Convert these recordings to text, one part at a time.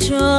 cho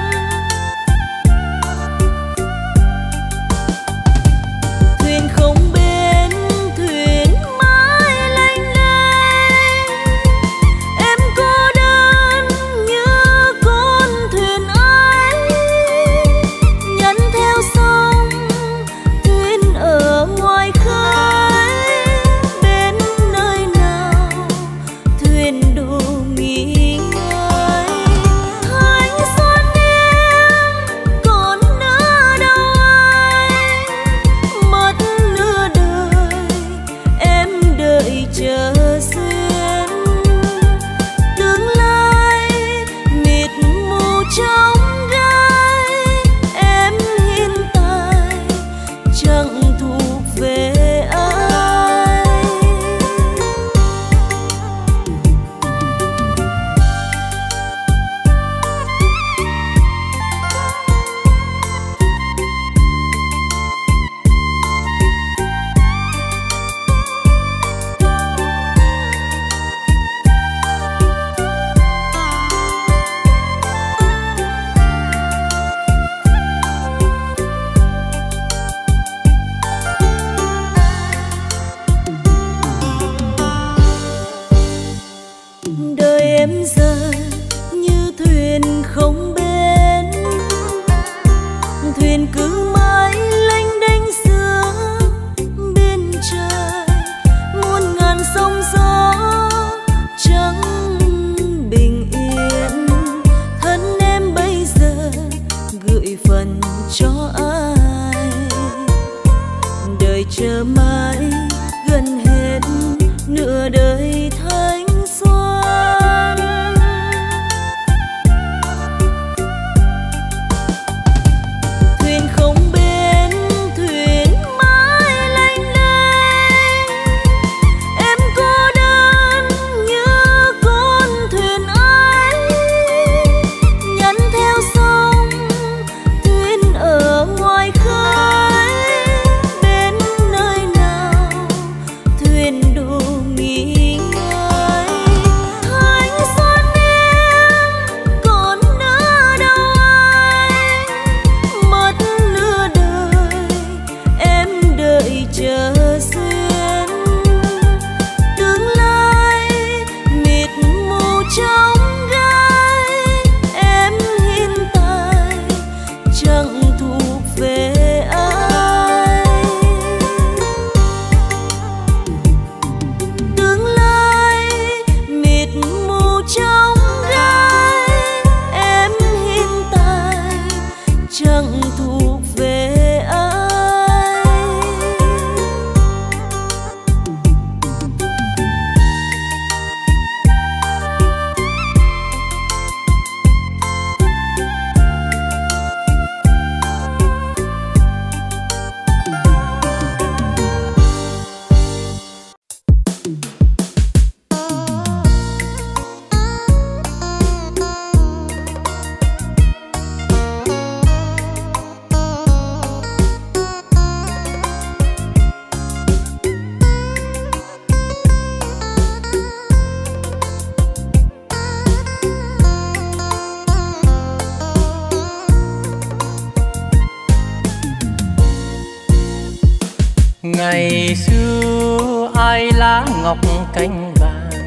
không Ngày xưa ai lá ngọc cánh vàng,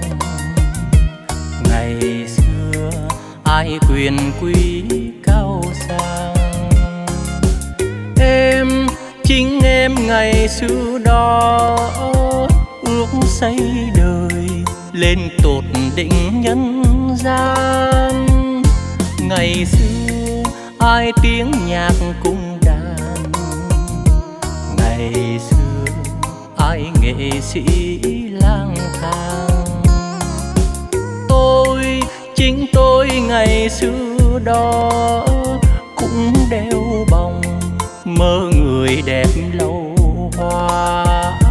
ngày xưa ai quyền quý cao sang. Em chính em ngày xưa đó ước xây đời lên tột đỉnh nhân gian. Ngày xưa ai tiếng nhạc cung đàn, ngày xưa ai nghệ sĩ lang thang. Tôi chính tôi ngày xưa đó cũng đeo bồng mơ người đẹp lâu hoa.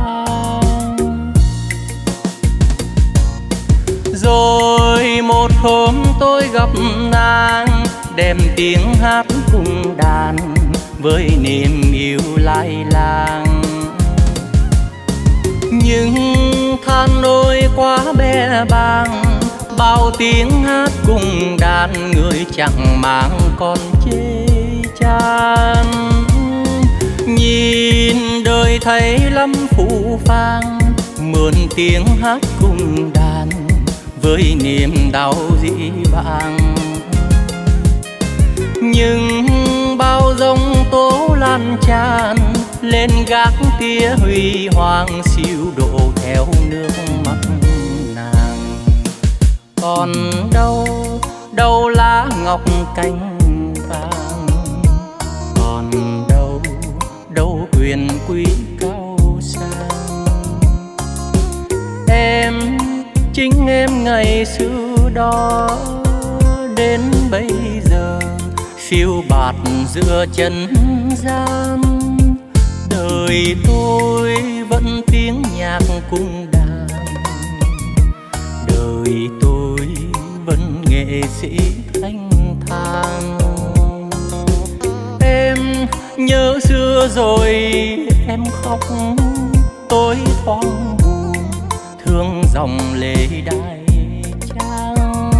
Rồi một hôm tôi gặp nàng, đem tiếng hát cùng đàn với niềm yêu lai làng. Nhưng than nỗi quá bé bàng, bao tiếng hát cùng đàn người chẳng mang còn chê chan. Nhìn đời thấy lắm phũ phàng, mượn tiếng hát cùng đàn với niềm đau dĩ vãng. Nhưng bao giông tố lan tràn lên gác tia huy hoàng, siêu độ theo nước mắt nàng. Còn đâu đâu lá ngọc cánh vàng, còn đâu đâu quyền quý cao sang. Em chính em ngày xưa đó đến bây giờ phiêu bạt giữa chân gian. Đời tôi vẫn tiếng nhạc cung đàn, đời tôi vẫn nghệ sĩ thanh thang. Em nhớ xưa rồi em khóc, tôi thoáng buồn thương dòng lệ đai trang.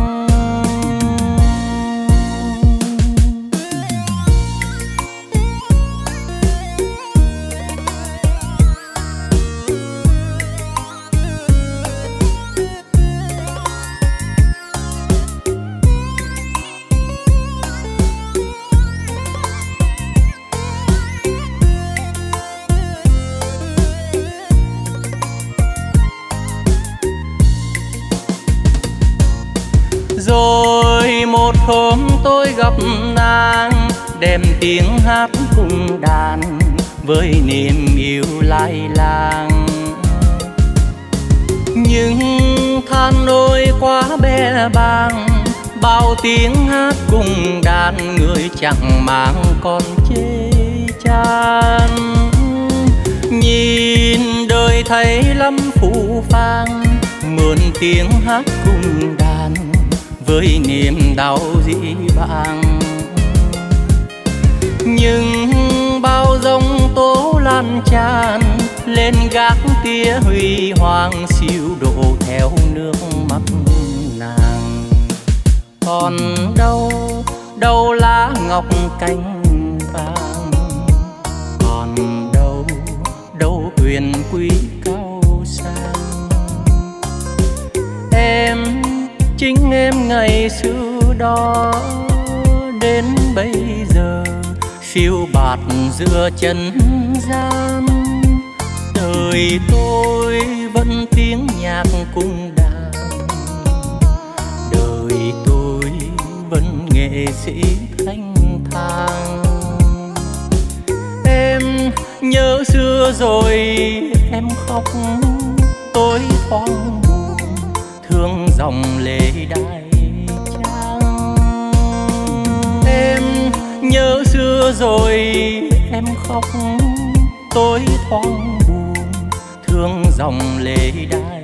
Rồi một hôm tôi gặp nàng, đem tiếng hát cùng đàn với niềm yêu lai làng. Nhưng than nỗi quá bé bàng, bao tiếng hát cùng đàn người chẳng mang còn chê chan. Nhìn đời thấy lắm phũ phàng, mượn tiếng hát cùng đàn với niềm đau dĩ vãng. Nhưng bao giông tố lan tràn lên gác tia huy hoàng, siêu độ theo nước mắt nàng. Còn đâu đâu lá ngọc cánh vàng, còn đâu đâu quyền quý cao sang. Em chính em ngày xưa đó đến bây giờ phiêu bạt giữa chân gian. Đời tôi vẫn tiếng nhạc cung đàn, đời tôi vẫn nghệ sĩ thanh thang. Em nhớ xưa rồi em khóc, tôi thoáng buồn thương dòng lệ đai trang. Em nhớ xưa rồi em khóc, tôi thoáng buồn thương dòng lệ đai trang.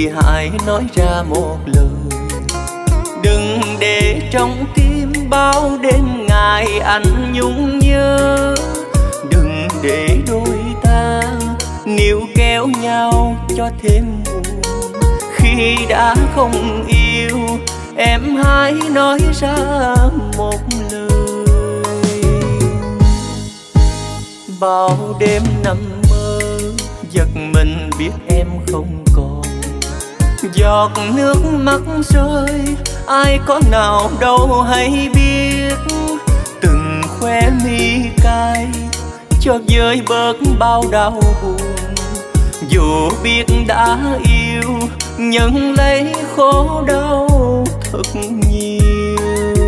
thì hãy nói ra một lời. Đừng để trong tim bao đêm ngày anh nhung nhớ. Đừng để đôi ta níu kéo nhau cho thêm buồn. Khi đã không yêu em hãy nói ra một lời. Bao đêm nằm mơ giật mình biết em không còn. Giọt nước mắt rơi ai có nào đâu hay biết. Từng khóe mi cay cho vơi bớt bao đau buồn. Dù biết đã yêu nhận lấy khổ đau thật nhiều.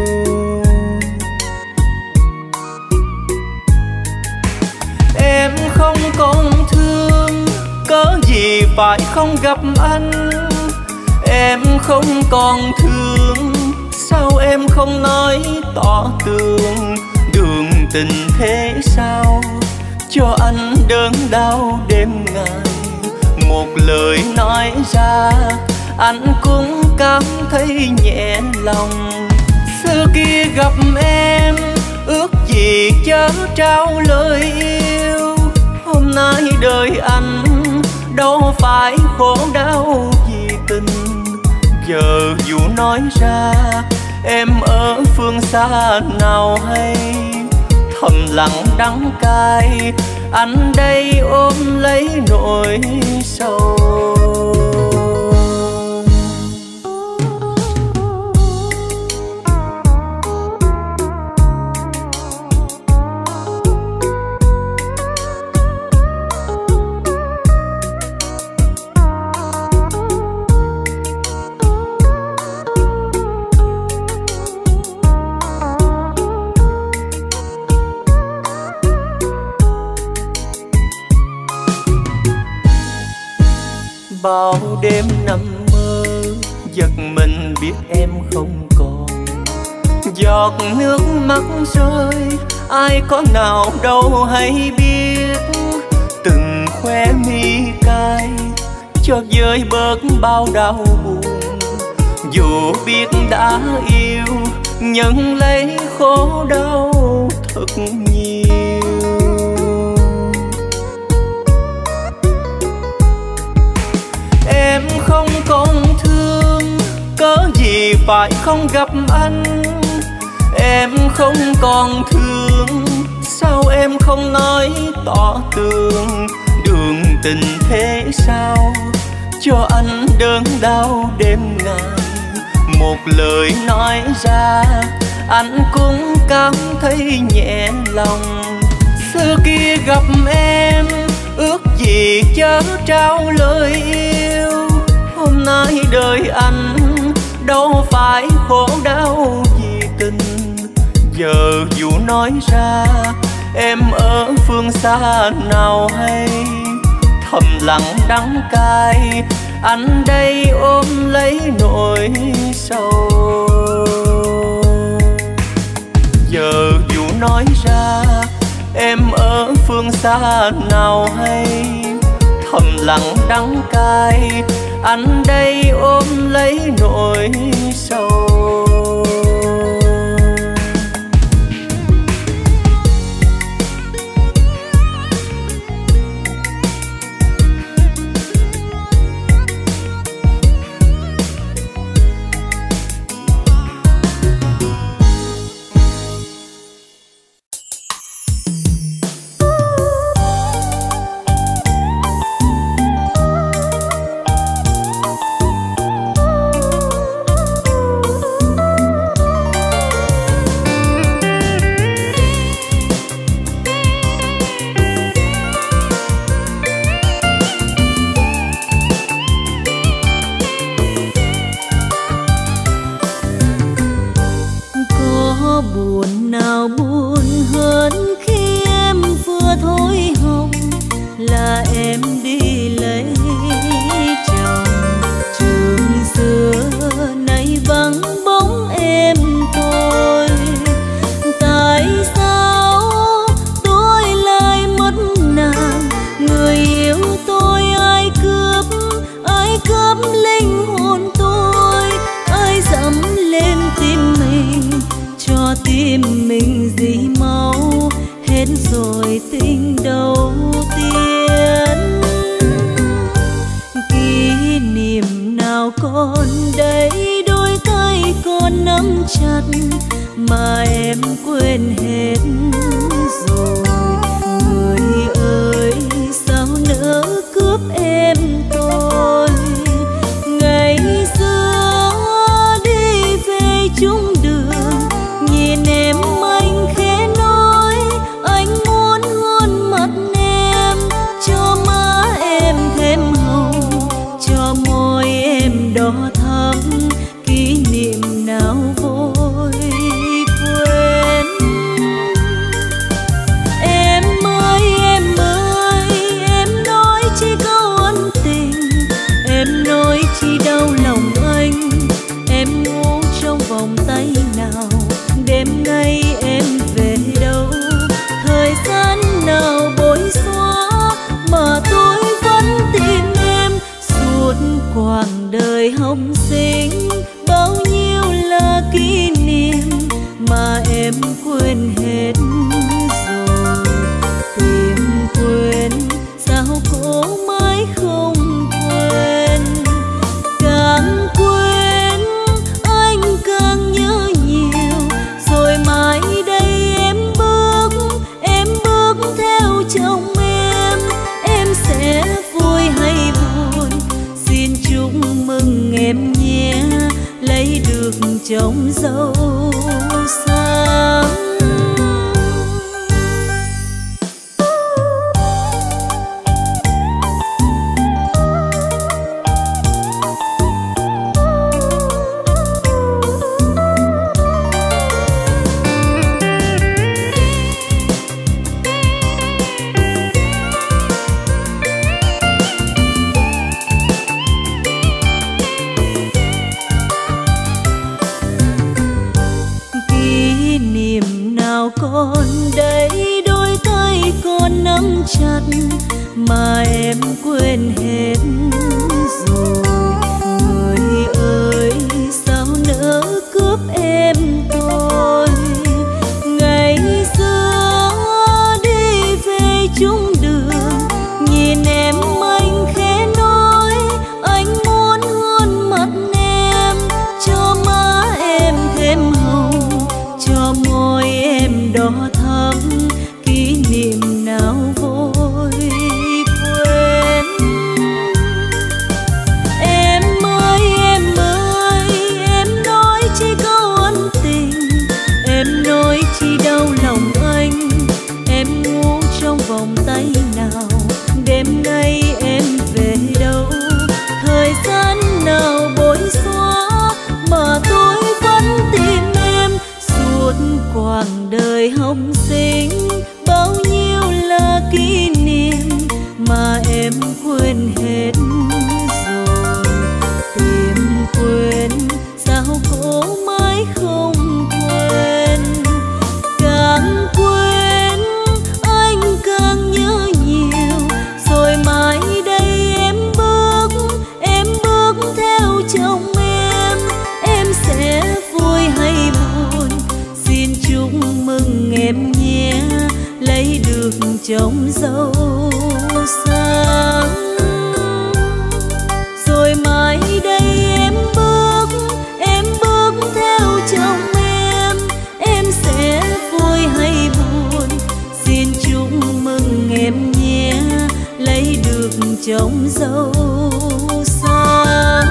Em không còn thương cớ gì phải không gặp anh. Em không còn thương sao em không nói tỏ tường. Đường tình thế sao cho anh đớn đau đêm ngày. Một lời nói ra anh cũng cảm thấy nhẹ lòng. Xưa kia gặp em ước gì chớ trao lời yêu. Hôm nay đời anh đâu phải khổ đau vì tình. Giờ dù nói ra em ở phương xa nào hay. Thầm lặng đắng cay anh đây ôm lấy nỗi sầu. Bao đêm nằm mơ giật mình biết em không còn. Giọt nước mắt rơi ai có nào đâu hay biết. Từng khóe mi cay cho vơi bớt bao đau buồn. Dù biết đã yêu nhận lấy khổ đau thật nhiều. Em không còn thương cớ gì phải không gặp anh. Em không còn thương sao em không nói tỏ tường. Đường tình thế sao cho anh đớn đau đêm ngày. Một lời nói ra anh cũng cảm thấy nhẹ lòng. Xưa kia gặp em ước gì chớ trao lời yêu. Hôm nay đời anh đâu phải khổ đau vì tình. Giờ dù nói ra em ở phương xa nào hay. Thầm lặng đắng cay anh đây ôm lấy nỗi sầu. Giờ dù nói ra em ở phương xa nào hay. Thầm lặng đắng cay anh đây ôm lấy nỗi sầu. cướp lấy tim mình dì máu hết rồi tình đầu tiên. Kỷ niệm nào còn đây, đôi tay còn nắm chặt mà em quên hết rồi. Người ơi sao nỡ cướp em tôi, ngày xưa đi về chung đường nhìn em anh khẽ nói anh muốn hôn mặt em, cho má em thêm hồng, cho môi em đỏ thắm, kỷ niệm nào vội quên. Em ơi em nói chỉ câu ân tình, em nói chỉ đau lòng anh, em ngủ trong vòng tay nào, đêm nay em về đâu, thời gian nào bối xóa mà tôi vẫn tìm em. Suốt quãng đời hồng sinh bao nhiêu là kỷ niệm mà em quên hết rồi. Tìm quên sao cố mãi không quên, càng quên anh càng nhớ nhiều, rồi mãi đây em bước theo chồng em sẽ vui hay buồn, xin chúc mừng em nhé, lấy được chồng dâu sáng. Còn đây đôi tay còn nắm chặt mà em quên hết rồi. Người ơi sao nỡ cướp em tôi, ngày xưa đi về chung đường nhìn em anh khẽ nói anh muốn hôn mặt em, cho má em thêm hồng, cho môi em đỏ thắm, kỷ niệm nào vội quên. Em ơi em nói chỉ câu ân tình, em nói chỉ đau lòng anh, em ngủ trong vòng tay nào, đêm nay em về đâu, thời gian nào bối xóa mà tôi vẫn tìm em. Suốt quãng đời hồng sinh bao nhiêu là kỷ niệm mà em quên hết rồi. Tìm quên sao cố mãi không quên, càng quên anh càng nhớ nhiều, rồi mãi đây em bước theo chồng em sẽ vui hay buồn, xin chúc mừng em nhé, lấy được chồng dâu sáng. Rồi mãi đây em bước theo chồng em sẽ vui hay buồn, xin chúc mừng em nhé, lấy được chồng dâu sáng.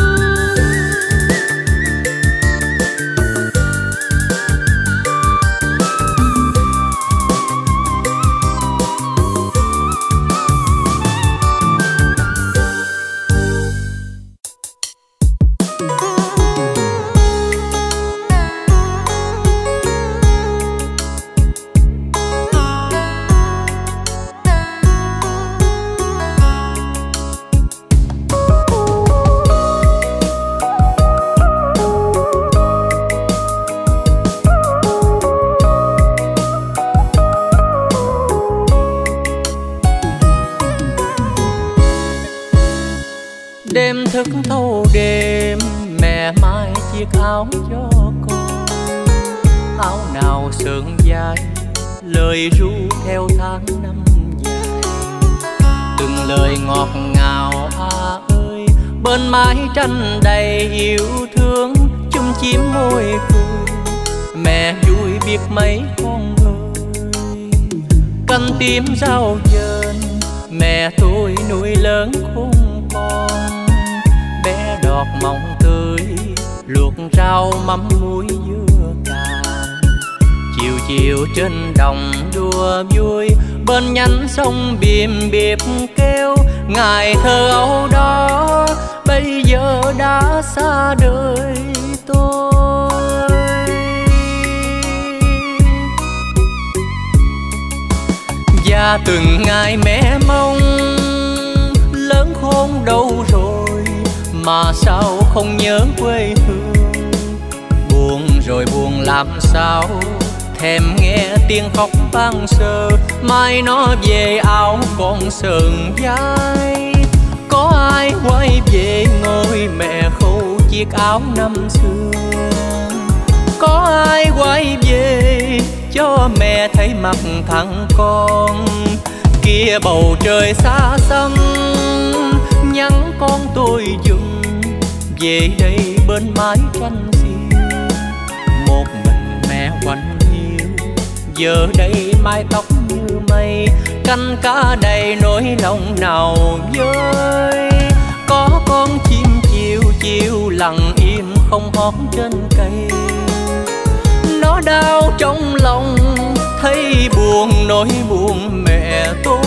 Đêm thức thâu đêm mẹ mai chiếc áo cho con, áo nào sương dài, lời ru theo tháng năm dài. Từng lời ngọt ngào ơi, bên mái tranh đầy yêu thương, chung chim môi cười. Mẹ vui biết mấy con ơi, canh tím rau dền, mẹ tôi nuôi lớn khôn con. Bé đọt mọng tươi, luộc rau mắm muối dưa cà. Chiều chiều trên đồng đùa vui, bên nhánh sông bìm biệp kêu. Ngày thơ ấu đó bây giờ đã xa đời tôi. Và từng ngày mẹ mong lớn khôn đâu rồi, mà sao không nhớ quê hương. Buồn rồi buồn làm sao, thèm nghe tiếng khóc ban sơ. Mai nó về áo con sờn vai, có ai quay về ngôi mẹ khâu chiếc áo năm xưa. Có ai quay về cho mẹ thấy mặt thằng con. Kia bầu trời xa xăm nhắn con tôi dùm, về đây bên mái tranh xiêu. Một mình mẹ quạnh hiu, giờ đây mái tóc như mây. Canh cá đầy nỗi lòng nào vơi. Có con chim chiều chiều lặng im không hót trên cây. Nó đau trong lòng thấy buồn nỗi buồn mẹ tôi.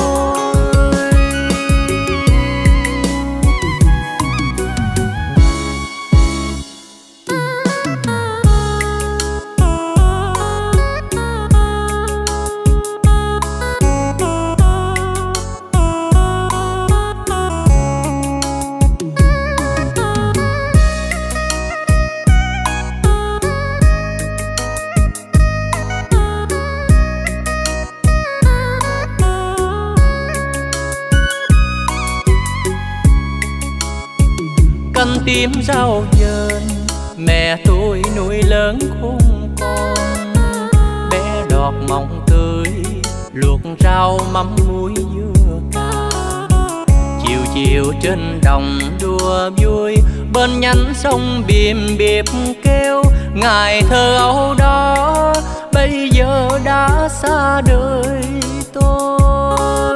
Canh tím rau dền, mẹ tôi nuôi lớn khôn con. Bé đọt mọng tươi, luộc rau mắm muối dưa cà. Chiều chiều trên đồng đùa vui, bên nhánh sông bìm biệp kêu. Ngày thơ ấu đó bây giờ đã xa đời tôi.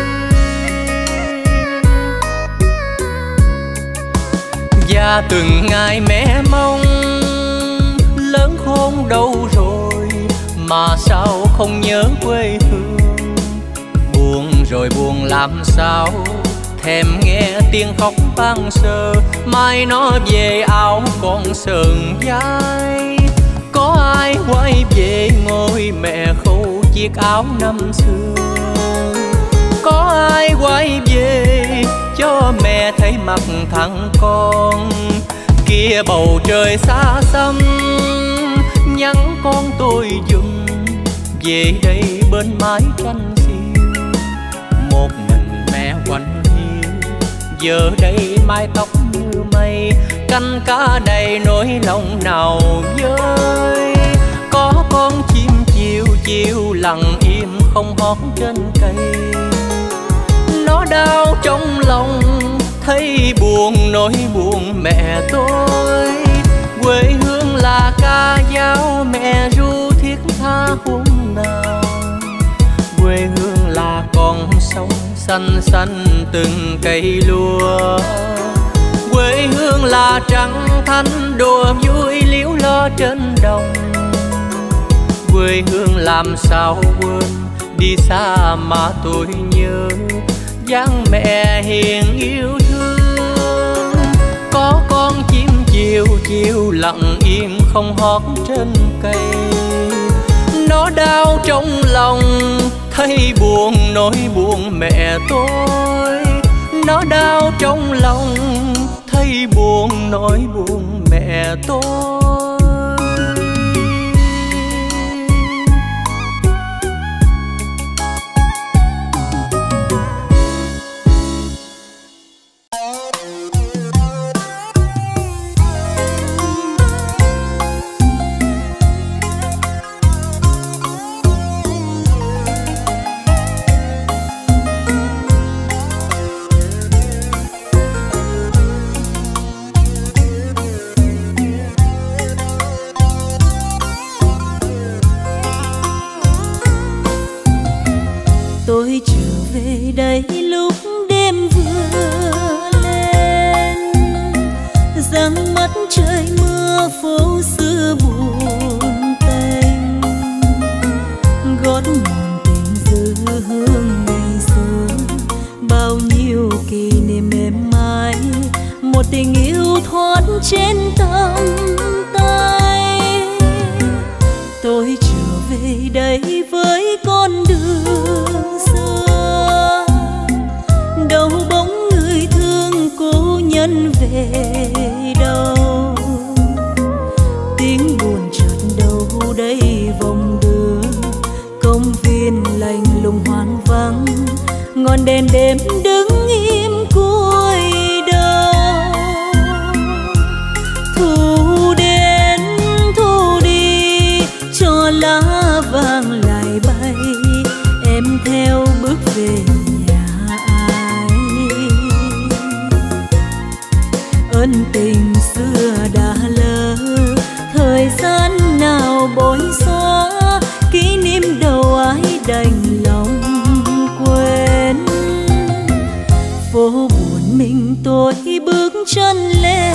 Và từng ngày mẹ mong lớn khôn đâu rồi, mà sao không nhớ quê hương. Buồn rồi buồn làm sao, thèm nghe tiếng khóc ban sơ. Mai nó về áo con sờn vai, có ai quay về ngôi mẹ khâu chiếc áo năm xưa. Có ai quay về cho mẹ thấy mặt thằng con. Kia bầu trời xa xăm nhắn con tôi dùm, về đây bên mái tranh xiêu. Một mình mẹ quạnh hiu, giờ đây mái tóc như mây. Canh cá đầy nỗi lòng nào vơi. Có con chim chiều chiều lặng im không hót trên cây. Nó đau trong lòng thấy buồn nỗi buồn mẹ tôi. Quê hương là ca dao mẹ ru thiết tha hôm nào. Quê hương là con sông xanh xanh từng cây lúa. Quê hương là trăng thanh đùa vui liếu lo trên đồng. Quê hương làm sao quên đi xa mà tôi nhớ dáng mẹ hiền yêu thương. Có con chim chiều chiều lặng im không hót trên cây. Nó đau trong lòng thấy buồn nỗi buồn mẹ tôi. Nó đau trong lòng thấy buồn nỗi buồn mẹ tôi. Tôi trở về đây lúc đêm vừa lên, giăng mắt trời mưa phố xưa buồn tênh, gót mòn tình dư hương ngày xưa, bao nhiêu kỷ niệm êm ái, một tình yêu thoát trên tầm tay. Tôi trở về đây với con đường xưa, đâu bóng người thương cố nhân về đâu, tiếng buồn chợt đâu đây vòng đường, công viên lạnh lùng hoang vắng, ngọn đèn đêm đứng im cuối đầu. Thu đến thu đi cho lá vàng lại bay, em theo bước về nhà ai. Ân tình xưa đã lỡ, thời gian nào bối xóa, kỷ niệm đâu ai đành lòng quên. Phố buồn mình tôi bước chân lẻ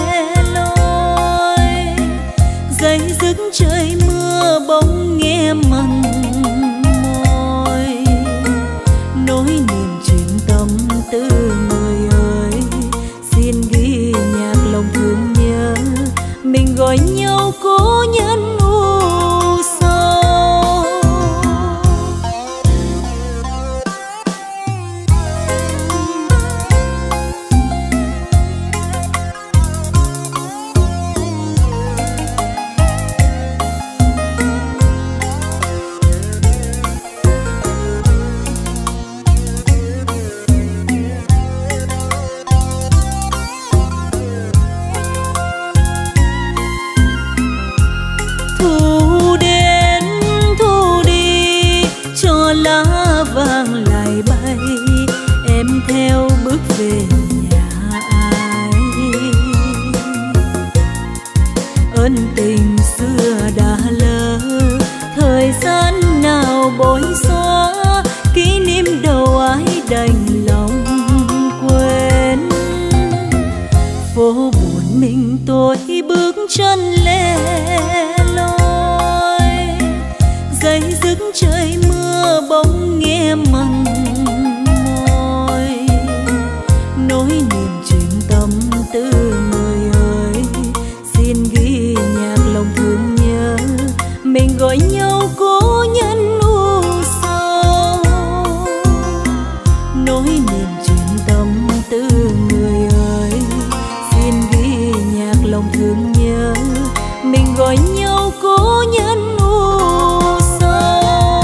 loi, dây dứt trời mưa bỗng nghe mặn môi, nỗi niềm chuyện tâm tư người ơi, xin ghi nhạc lòng thương nhớ, mình gọi nhau cố nhân u sầu. Thu đến thu đi cho lá vàng lại bay, em theo bước về nhà ai. Ân tình xưa đã lỡ, thời gian nào bối xóa, kỷ niệm đâu ai đành lòng quên. Phố buồn mình tôi bước chân lẻ loi, dây dứt trời mưa bỗng nghe mặn môi, nỗi niềm chuyện tâm tư người ơi, xin ghi nhạc lòng thương nhớ, mình gọi nhau cố nhân u sầu. Nỗi niềm chuyện tâm tư người ơi, xin ghi nhạc lòng thương nhớ, mình gọi nhau cố nhân u sầu.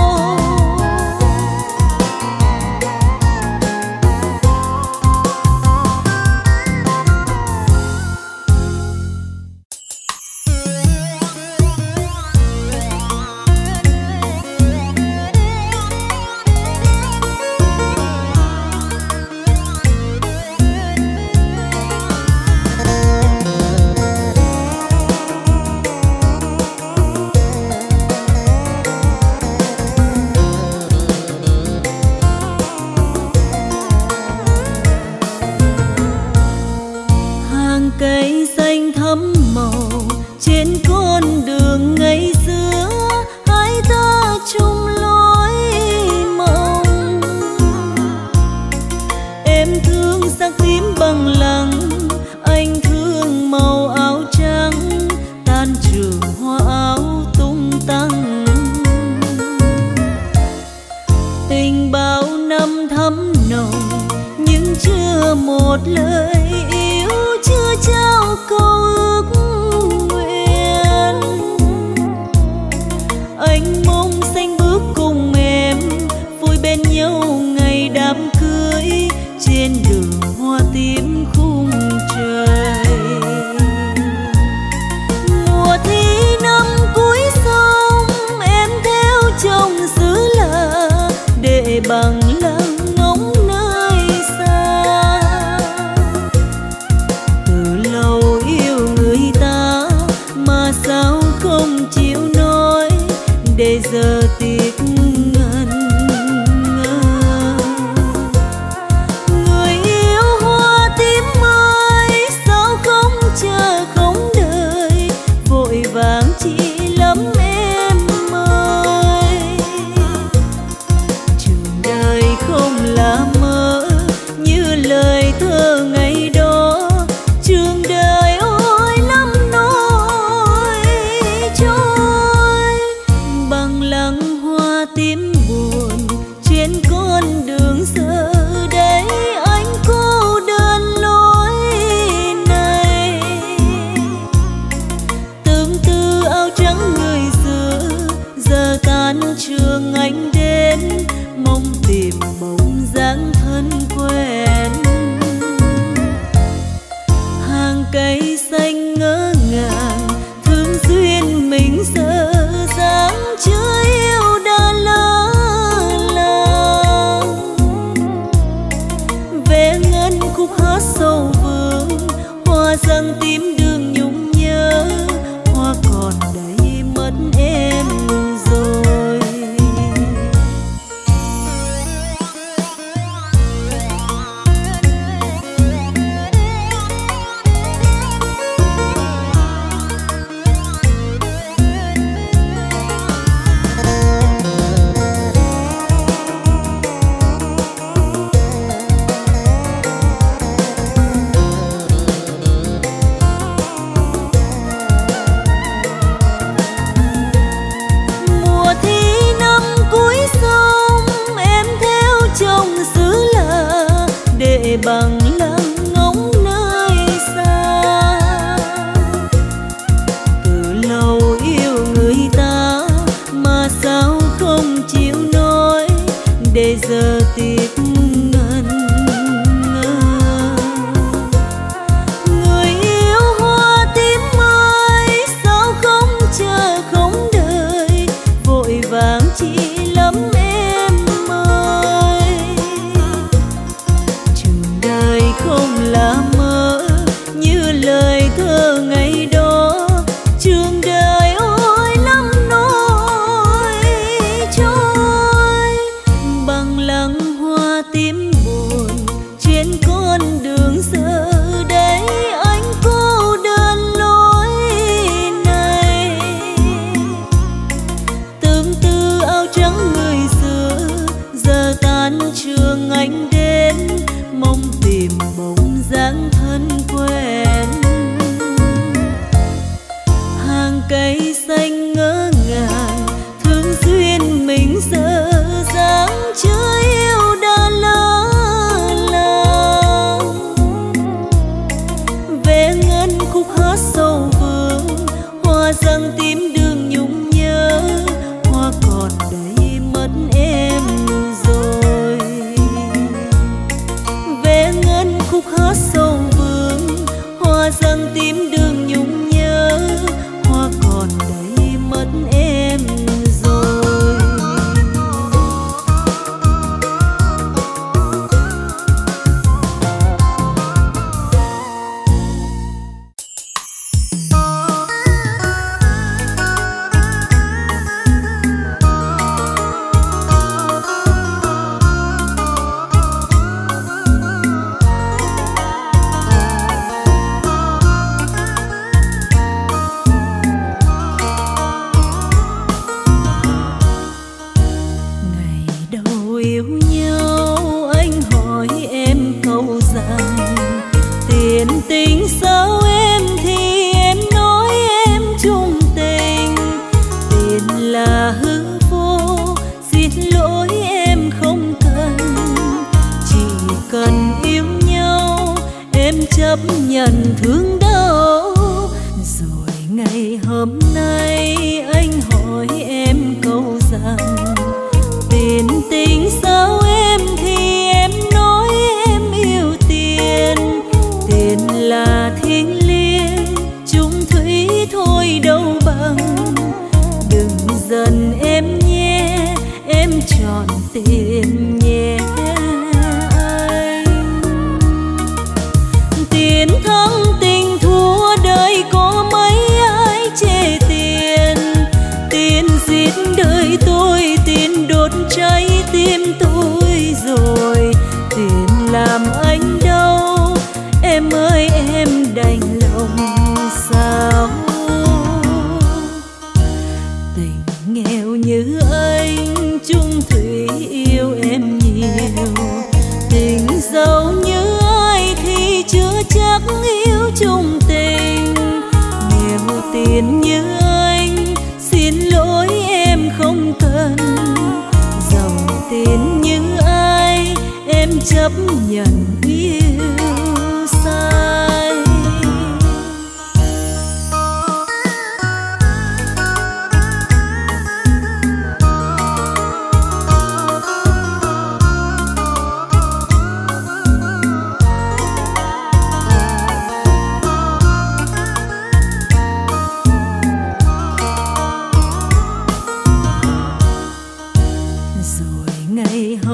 Cây xanh thắm màu trên con đường ngày xưa, hai ta chung lối mộng. Em thương sắc tím bằng lăng, anh thương màu áo trắng, tan trường hoa áo tung tăng. Tình bao năm thắm nồng nhưng chưa một lời yêu, chưa trao câu ước nguyện. Anh mong xanh bước cùng em, vui bên nhau ngày đám cưới, trên đường hoa tím khung trời. Mùa thi năm cuối sông, em theo chồng xứ lạ, để bằng lăng ngóng nơi xa. Từ lâu yêu người ta mà sao không chịu nói, để giờ tiếc ngần ngơ. tan trường anh đến, mong tìm bóng dáng thân quen. Hàng cây xanh ngỡ ngàng, thương duyên mình dở dáng, chưa yêu đã lỡ làng. Về ngân khúc hát sâu vương, hoa răng tím đường nhung nhớ, hoa còn đây mất em rồi. Bằng lăng ngóng nơi xa, từ lâu yêu người ta mà sao không chịu nói, để giờ tiếc ngần ngơ. Người yêu hoa tím ơi, sao không chờ không đợi, vội vàng chỉ lắm không là mơ như lời thơ ngày đó. Trường đời ôi lắm nỗi trôi, bằng lăng hoa tím buồn trên con đường giờ đây, anh cô đơn lối này. Tương tư áo trắng người xưa, giờ tan trường anh đến, mong tìm bóng dáng thân quen. Hàng cây xanh ngỡ ngàng, thương duyên mình dở dáng, chưa yêu đã lỡ làng. Về ngân khúc hát sâu vương, hoa răng tím đường nhung nhớ, hoa còn đây mất em rồi. Về ngân khúc hát sâu vương, hoa răng tím đường nhung nhớ, hoa còn đây mất em rồi. Tình sao em thì em nói em chung tình, tiền là hư vô, xin lỗi em không cần. Chỉ cần yêu nhau em chấp nhận thương đau. Rồi ngày hôm nay anh hỏi em câu rằng, tiền tình sao em thì em nói em yêu tiền. Tiền là thiêng liêng, chung thủy thôi đâu bằng. Đừng giận em nhé, em chọn tiền nhé anh. Tiền thắng tình thua đời có mấy ai chê tiền. Tiền giết đời tôi, tiền đốt cháy tim tôi rồi. Tiền làm anh đau, em ơi em đành lòng sao. Tình nghèo như anh chung thủy yêu em nhiều. Tình giàu như ai thì chưa chắc yêu chung tình. Nghèo tiền như anh xin lỗi em không cần. Giàu tiền như ai em chấp nhận yêu sai.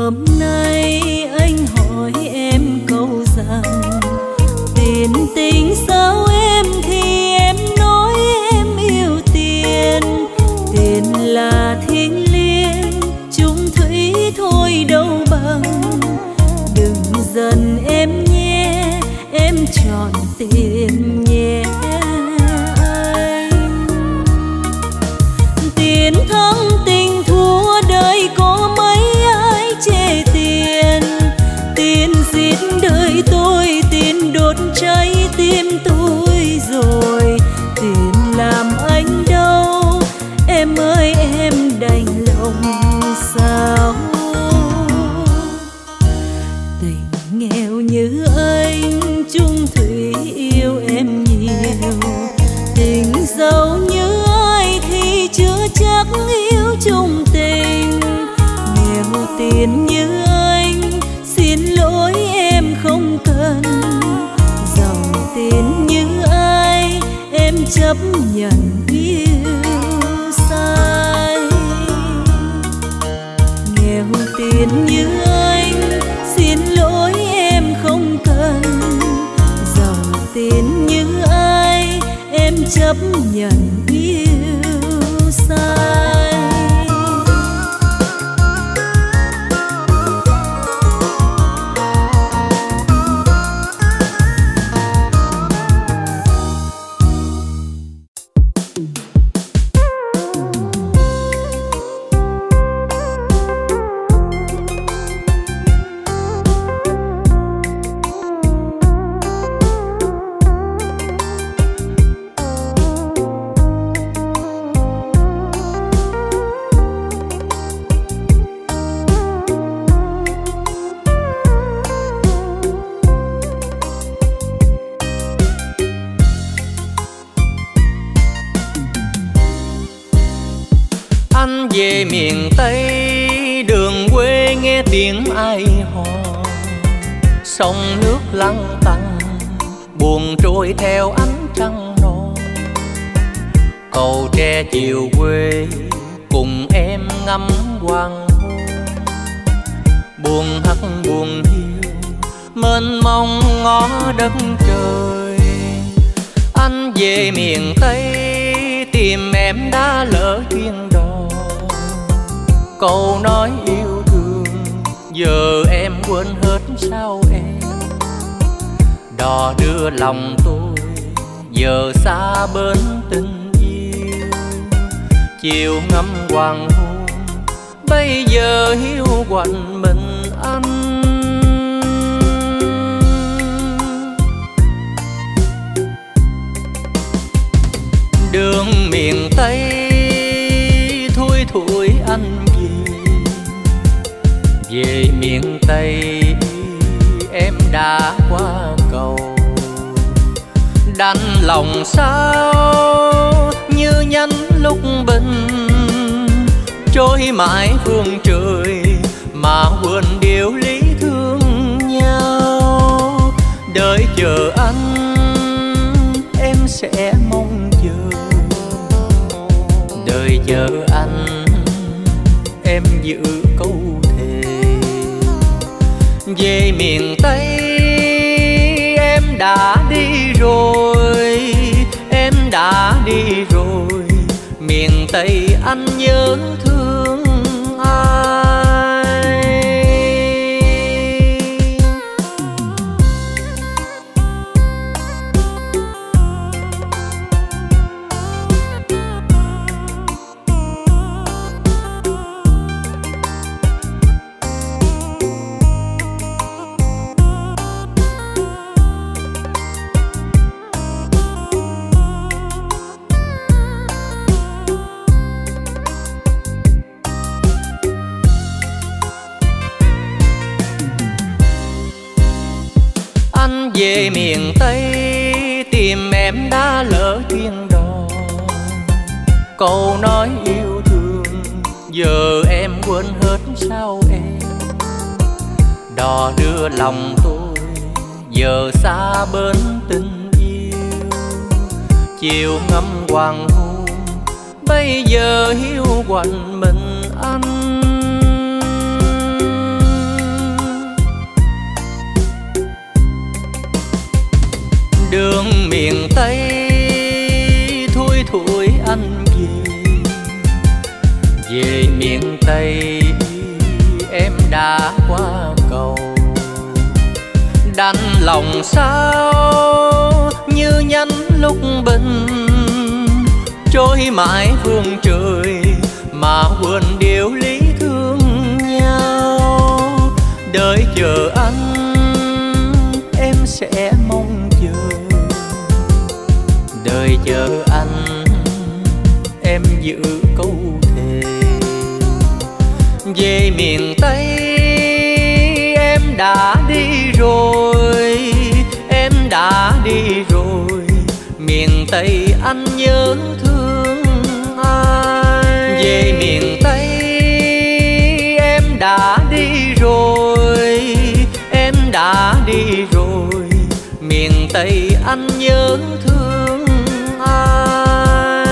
hôm nay anh hỏi em câu rằng tiền tình sao em thì em nói em yêu tiền. Tiền là thiêng liêng chung thủy thôi đâu bằng. Đừng giận em nhé, em chọn tiền nhé anh. Tiền thắng tình thua đời có mấy ai chê tiền. Tiền giết đời tôi, tiền đốt cháy tim tôi rồi. Tiền làm anh đau, em ơi em đành lòng sao. Tình nghèo như anh chung thủy yêu em nhiều. Tình giàu như ai thì chưa chắc yêu chung tình. Nghèo tiền như anh xin lỗi em không cần. Giàu tiền như ai em chấp nhận yêu sai. Nghèo tiền như anh xin lỗi em không cần. Giàu tiền như ai em chấp nhận yêu sai. Anh về miền Tây đường quê nghe tiếng ai hò. Sông nước lăn tăn buồn trôi theo ánh trăng non. Cầu tre chiều quê cùng em ngắm hoàng hôn. Buồn hắt buồn hiu mênh mông ngó đất trời. Anh về miền Tây tìm em đã lỡ duyên đò. Câu nói yêu thương giờ em quên hết sao em. Đò đưa lòng tôi giờ xa bên tình yêu. Chiều ngắm hoàng hôn bây giờ hiu quạnh mình anh. Đường miền Tây thui thủi anh về miền Tây em đã qua cầu. Đành lòng sao như nhánh lúc bình trôi mãi phương trời mà quên điều lý thương nhau. Đợi chờ anh em sẽ mong chờ. Đợi chờ anh em giữ câu về miền Tây em đã đi rồi. Em đã đi rồi miền Tây anh nhớ thương ai. Về miền Tây tìm em đã lỡ duyên đò. Câu nói yêu thương giờ em quên hết sao em. Đò đưa lòng tôi giờ xa bên tình yêu. Chiều ngắm hoàng hôn bây giờ hiu quạnh mình anh. Đường miền Tây thui thủi anh về miền Tây em đã qua cầu. Đành lòng sao như nhánh lúc bình, trôi mãi phương trời mà quên điều lý thương nhau. Đợi chờ anh em sẽ mong chờ, đợi chờ anh em giữ câu thề. Về miền Tây em đã đi rồi, em đã đi rồi. Miền Tây anh nhớ thương ai? Về miền Tây em đã đi rồi, em đã đi rồi. Miền Tây anh nhớ thương ai?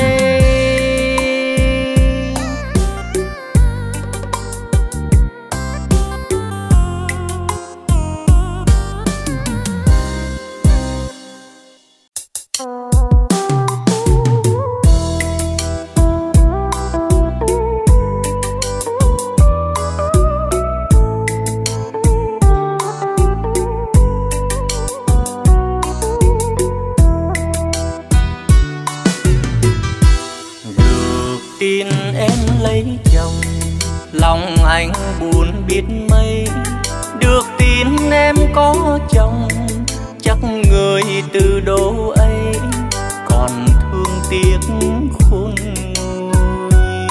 Tin em lấy chồng, lòng anh buồn biết mấy. Được tin em có chồng, chắc người từ đâu ấy còn thương tiếc khôn nguôi.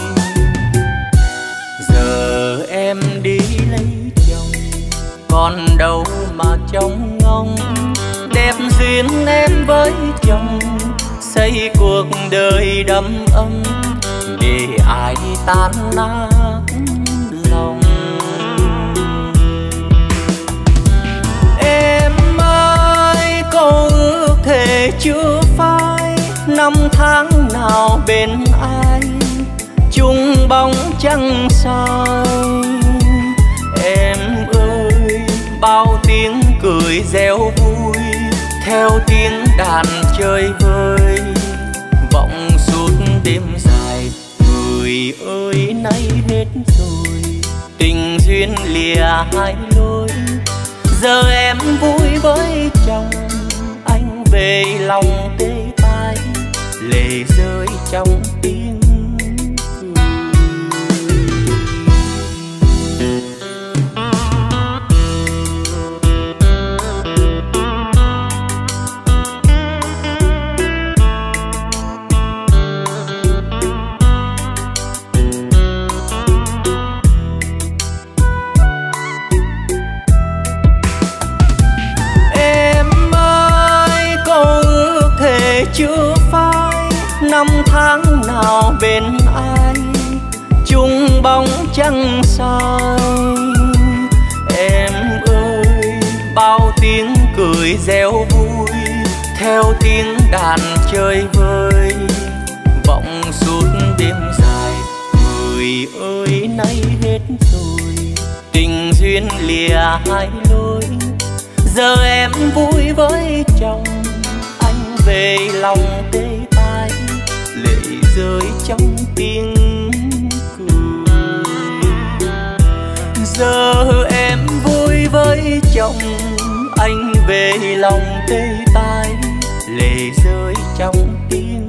Giờ em đi lấy chồng, còn đâu mà trông ngóng. Đẹp duyên em với chồng, xây cuộc đời đầm ấm, để ai tan nát lòng. Em ơi câu ước thề chưa phai, năm tháng nào bên ai chung bóng trăng soi. Em ơi bao tiếng cười reo vui, theo tiếng đàn chơi vơi vọng suốt đêm dài. Người ơi nay hết rồi, tình duyên lìa hai lối. Giờ em vui với chồng, anh về lòng tê tái, lệ rơi trong tiếng chưa phai. Năm tháng nào bên ai chung bóng trăng soi. Em ơi bao tiếng cười reo vui, theo tiếng đàn chơi vơi vọng suốt đêm dài. Người ơi nay hết rồi, tình duyên lìa hai lối. Giờ em vui với chồng, về lòng tê tái, lệ rơi trong tiếng cười. Giờ em vui với chồng, anh về lòng tê tái, lệ rơi trong tiếng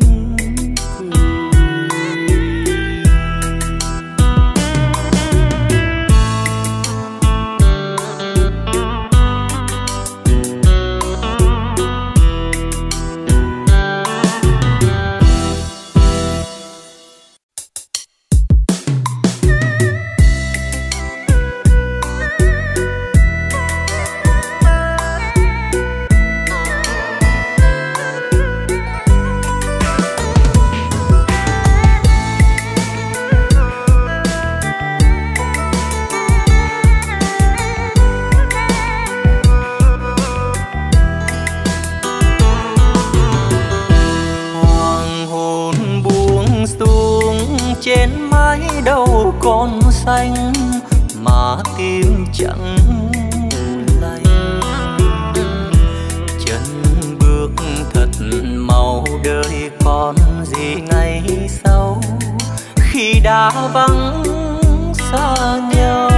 trên mái đầu còn xanh mà tim chẳng lành. Chân bước đời còn gì ngày sau khi đã vắng xa nhau.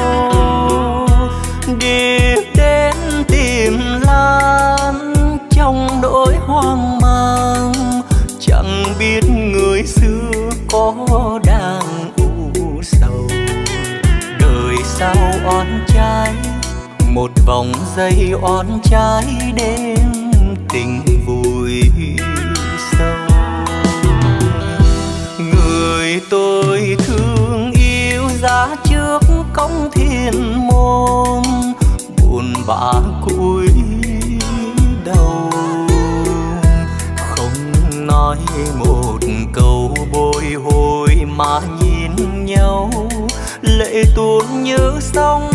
Đi đến tìm Lan trong nỗi hoang mang, chẳng biết người xưa có đang u sầu. Đời sao oan trái, một vòng dây oan trái đêm tình vùi sâu. Người tôi thương yêu giá trước cổng thiên môn, buồn bã cúi đầu không nói một câu bồi hồi mà nhìn nhau, lệ tuôn như sóng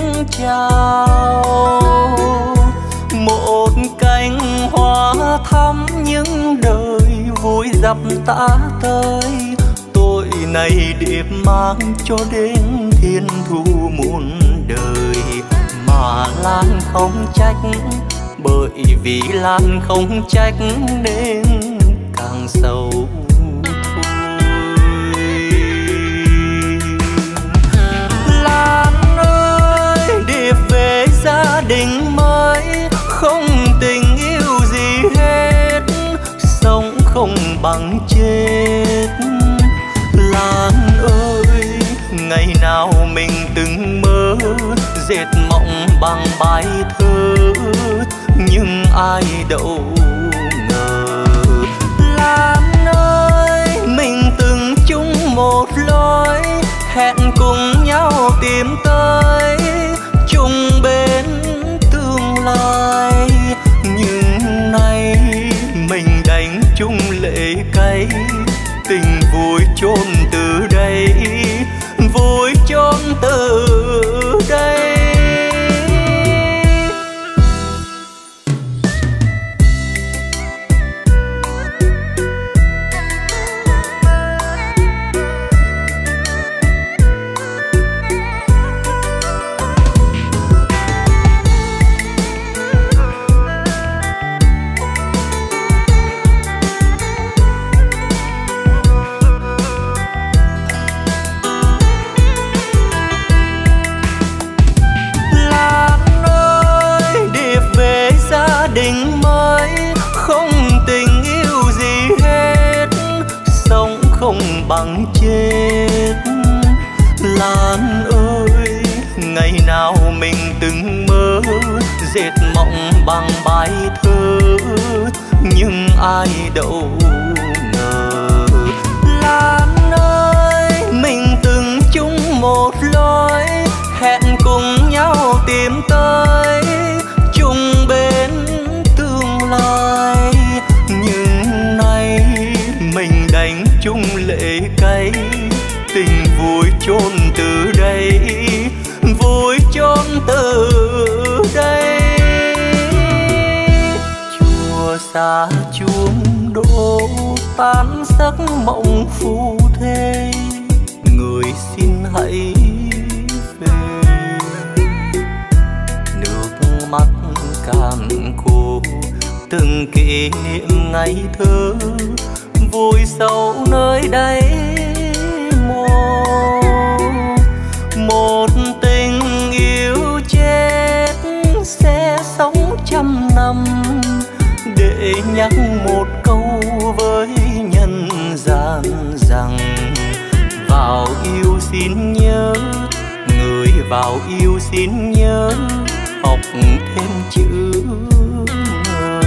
trào. Một cánh hoa thắm những đời vui dập tã tới, tôi này điệp mang cho đến thiên thu muôn đời. Mà Lan không trách, bởi vì Lan không trách nên càng sầu thôi. Lan ơi, điệp về gia đình mới, không tình yêu gì hết, sống không bằng chết. Lan ơi, ngày nào mình từng mơ dệt mộng bằng bài thơ, nhưng ai đâu ngờ. Lan ơi, mình từng chung một lối, hẹn cùng nhau tìm tới chung bên tương lai. Nhưng nay mình đành chung lệ cay, tình vui chôn từ đây, vui chôn từ đây. Đình mới không tình yêu gì hết, sống không bằng chết. Lan ơi, ngày nào mình từng mơ dệt mộng bằng bài thơ, nhưng ai đâu ngờ. Lan ơi, mình từng chung một lối, hẹn cùng nhau tìm tới chung bên tương lai. Nhưng nay mình đành chung lệ cay, tình vui chôn từ đây, vui chôn từ đây. Chùa xa chuông đổ tan giấc mộng phù thê, người xin hãy về. Nước mắt cạn khô từng kỷ niệm ngày thơ, vui sâu nơi đáy mồ. Một tình yêu chết sẽ sống trăm năm, để nhắc một câu với nhân gian rằng vào yêu xin nhớ, người vào yêu xin nhớ học thêm chữ ngờ.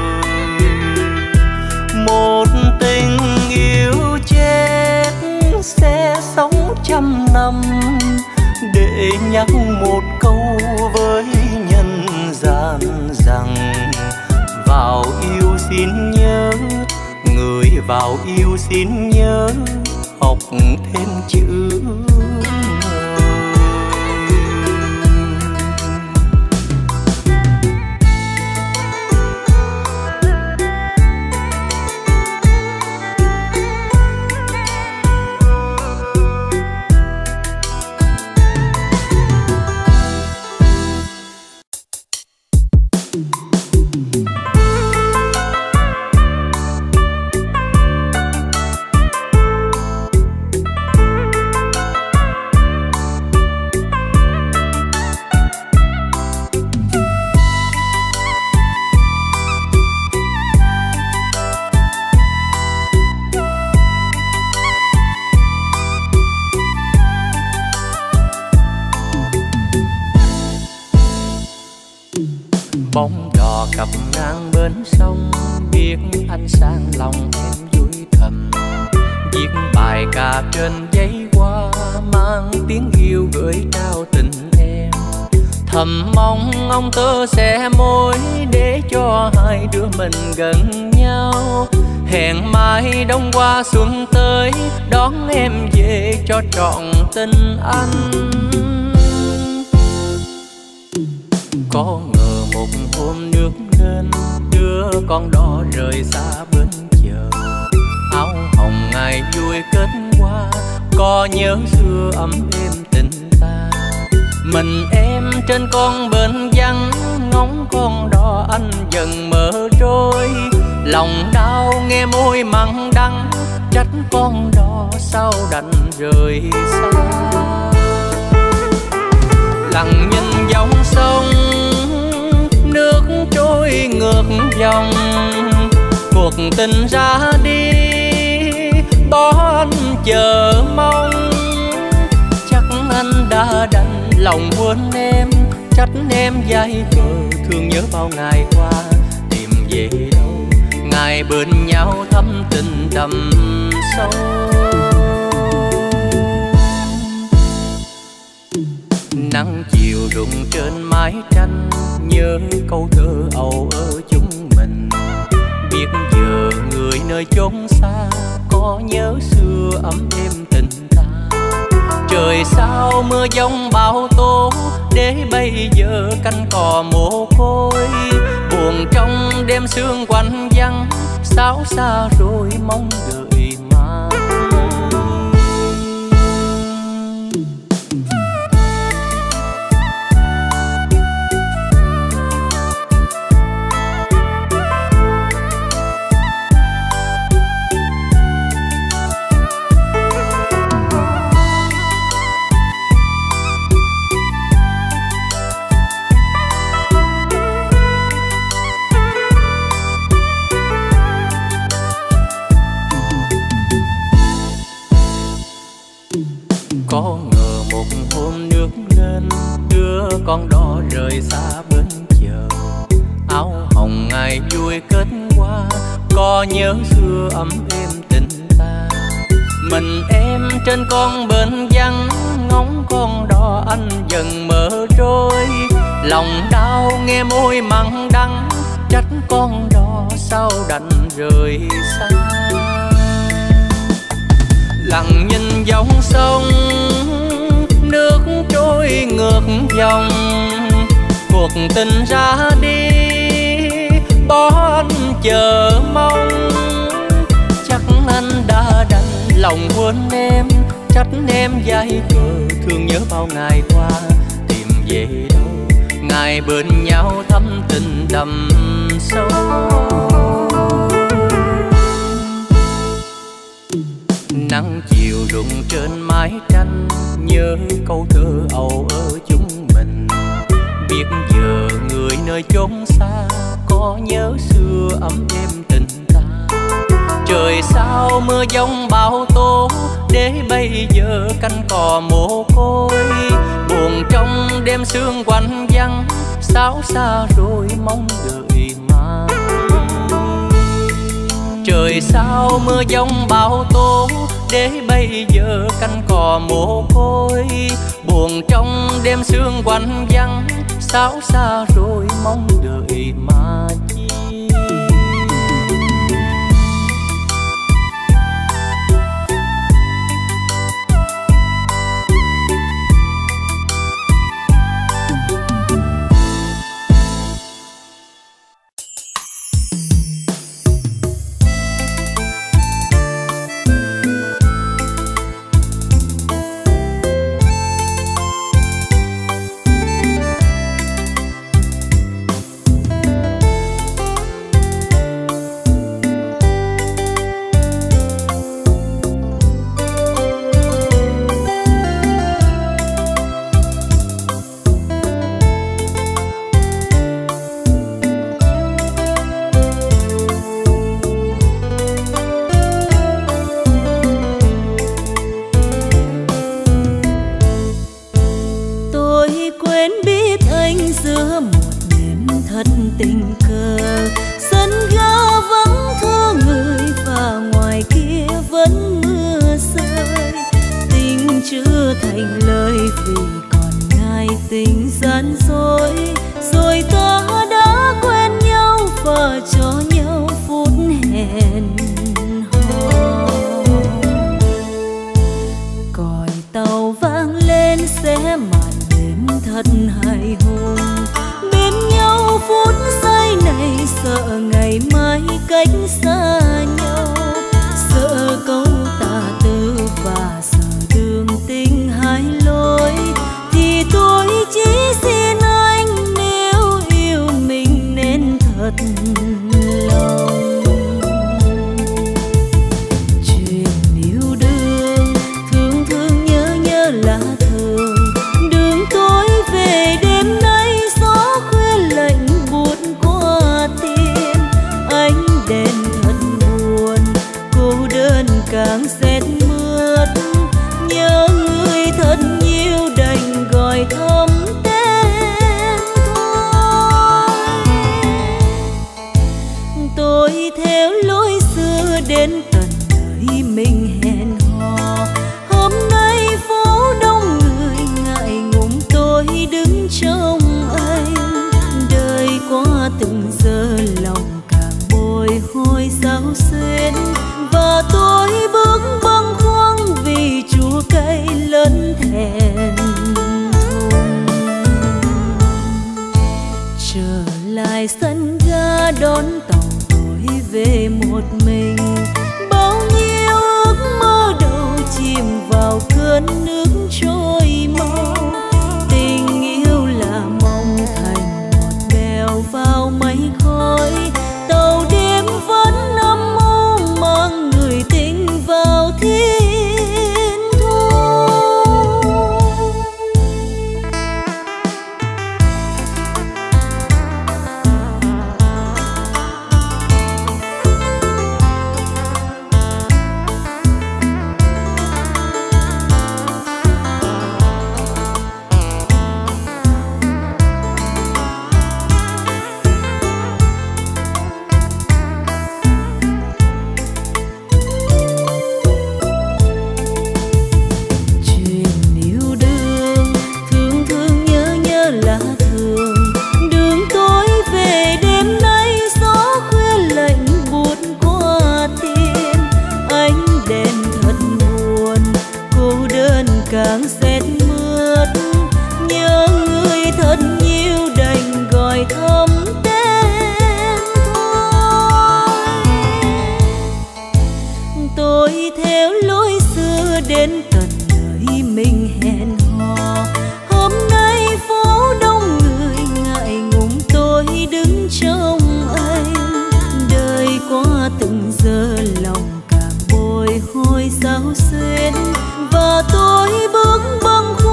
Một tình yêu chết sẽ sống trăm năm, để nhắc một câu với nhân gian rằng vào yêu xin nhớ, người vào yêu xin nhớ học thêm chữ ngờ. bóng đò cập ngang bến sông, biết anh sang lòng em vui thầm. Viết bài ca trên giấy hoa, mang tiếng yêu gửi trao tình em. Thầm mong ông tơ sẽ môi để cho hai đứa mình gần nhau. Hẹn mai đông qua xuân tới, đón em về cho trọn tình anh. Có ngờ một hôm nước lên, đưa con đò rời xa bên chờ. Áo hồng ngày vui kết hoa, có nhớ xưa ấm êm tình ta. Mình em trên con bến vắng, ngóng con đò anh dần mở trôi. Lòng đau nghe môi mặn đắng, trách con đò sao đành rời xa. Lặng nhìn dòng sông, nước trôi ngược dòng. Cuộc tình ra đi, bỏ anh chờ mong. Chắc anh đã đành lòng quên em, trách em dại khờ thương nhớ bao ngày qua. Tìm về đâu ngày bên nhau thắm tình đậm sâu. Nắng chiều rụng trên mái tranh, nhớ câu thơ âu ở chúng mình. Biết giờ người nơi chốn xa, có nhớ xưa ấm êm tình ta. Trời sao mưa giông bão tố, để bây giờ cánh cò mồ côi. Buồn trong đêm sương quạnh vắng, sao xa rồi mong đợi mai. Có ngờ một hôm nước lên, đưa con đò rời xa bên chờ. Áo hồng ngày vui kết hoa, có nhớ xưa ấm êm tình ta. Mình em trên con bến vắng, ngóng con đò anh dần mở trôi. Lòng đau nghe môi mặn đắng, trách con đò sao đành rời xa. Lặng nhìn dòng sông, nước trôi ngược dòng. Cuộc tình ra đi, bỏ anh chờ mong. Chắc anh đã đành lòng quên em, trách em dại khờ thương nhớ bao ngày qua. Tìm về đâu ngày bên nhau thắm tình đậm sâu. Nắng chiều rụng trên mái tranh, nhớ câu thơ âu ở chúng mình. Biết giờ người nơi chốn xa, có nhớ xưa ấm êm tình ta. Trời sao mưa giông bão tố, để bây giờ cánh cò mồ côi. Buồn trong đêm sương quạnh vắng, sao xa rồi mong đợi mai. Trời sao mưa giông bão tố, để bây giờ cánh cò mồ côi. Buồn trong đêm sương quạnh vắng, sao xa rồi mong đợi mà chi. thành lời vì còn ngại tình gian dối, rồi ta đã quen nhau và cho nhau phút hẹn hò. Còi tàu vang lên sẽ màn đêm thật hài hùng, bên nhau phút giây này sợ ngày mai cách xa nhau, sợ câu tà tư và sợ đường tình hai lối. Thì tôi chỉ xin anh nếu yêu mình nên thật lòng. Chuyện yêu đương thương thương nhớ nhớ là thường, đường tối về đêm nay gió khuya lạnh buốt qua tim. Ánh đèn thật buồn, cô đơn càng rét mướt, nhớ người thật nhiều đành gọi thầm tên thôi. Tôi theo lối xưa đến tận nơi mình hẹn hò, hôm nay phố đông người ngại ngùng tôi đứng trông anh. Đời qua từng giờ lòng càng bồi hồi sao xuyên, và tôi bước bâng khuâng vì chua cay lớn thẹn thùng. Trở lại sân ga đón tàu tôi về một mình, bao nhiêu ước mơ đầu chìm vào cơn nước trôi mau. Tình yêu là mong thành một bèo vào mây khói, tàu đêm vẫn âm u mang người tình vào thiên thu. Càng rét mướt, nhớ người thật nhiều đành gọi thầm tên thôi. Tôi theo lối xưa đến tận nơi mình hẹn hò, hôm nay phố đông người ngại ngùng tôi đứng trông anh. Đời qua từng giờ lòng càng bồi hồi sao xuyên, và tôi bước bâng khuâng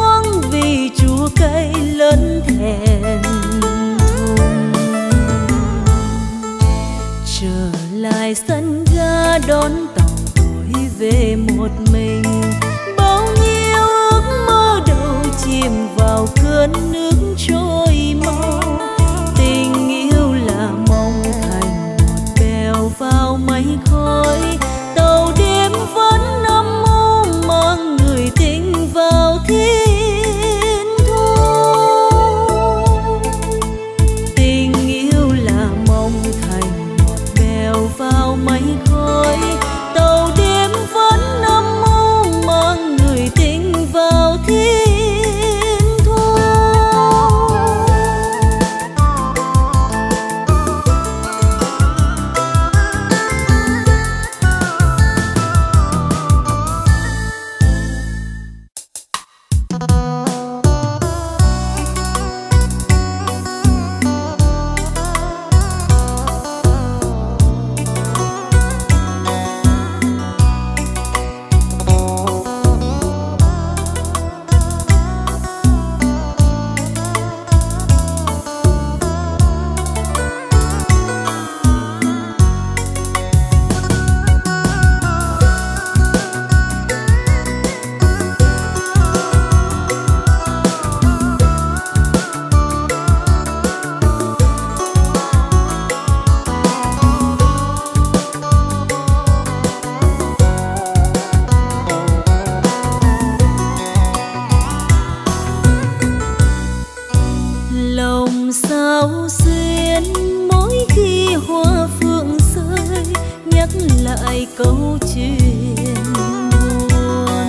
lại câu chuyện buồn.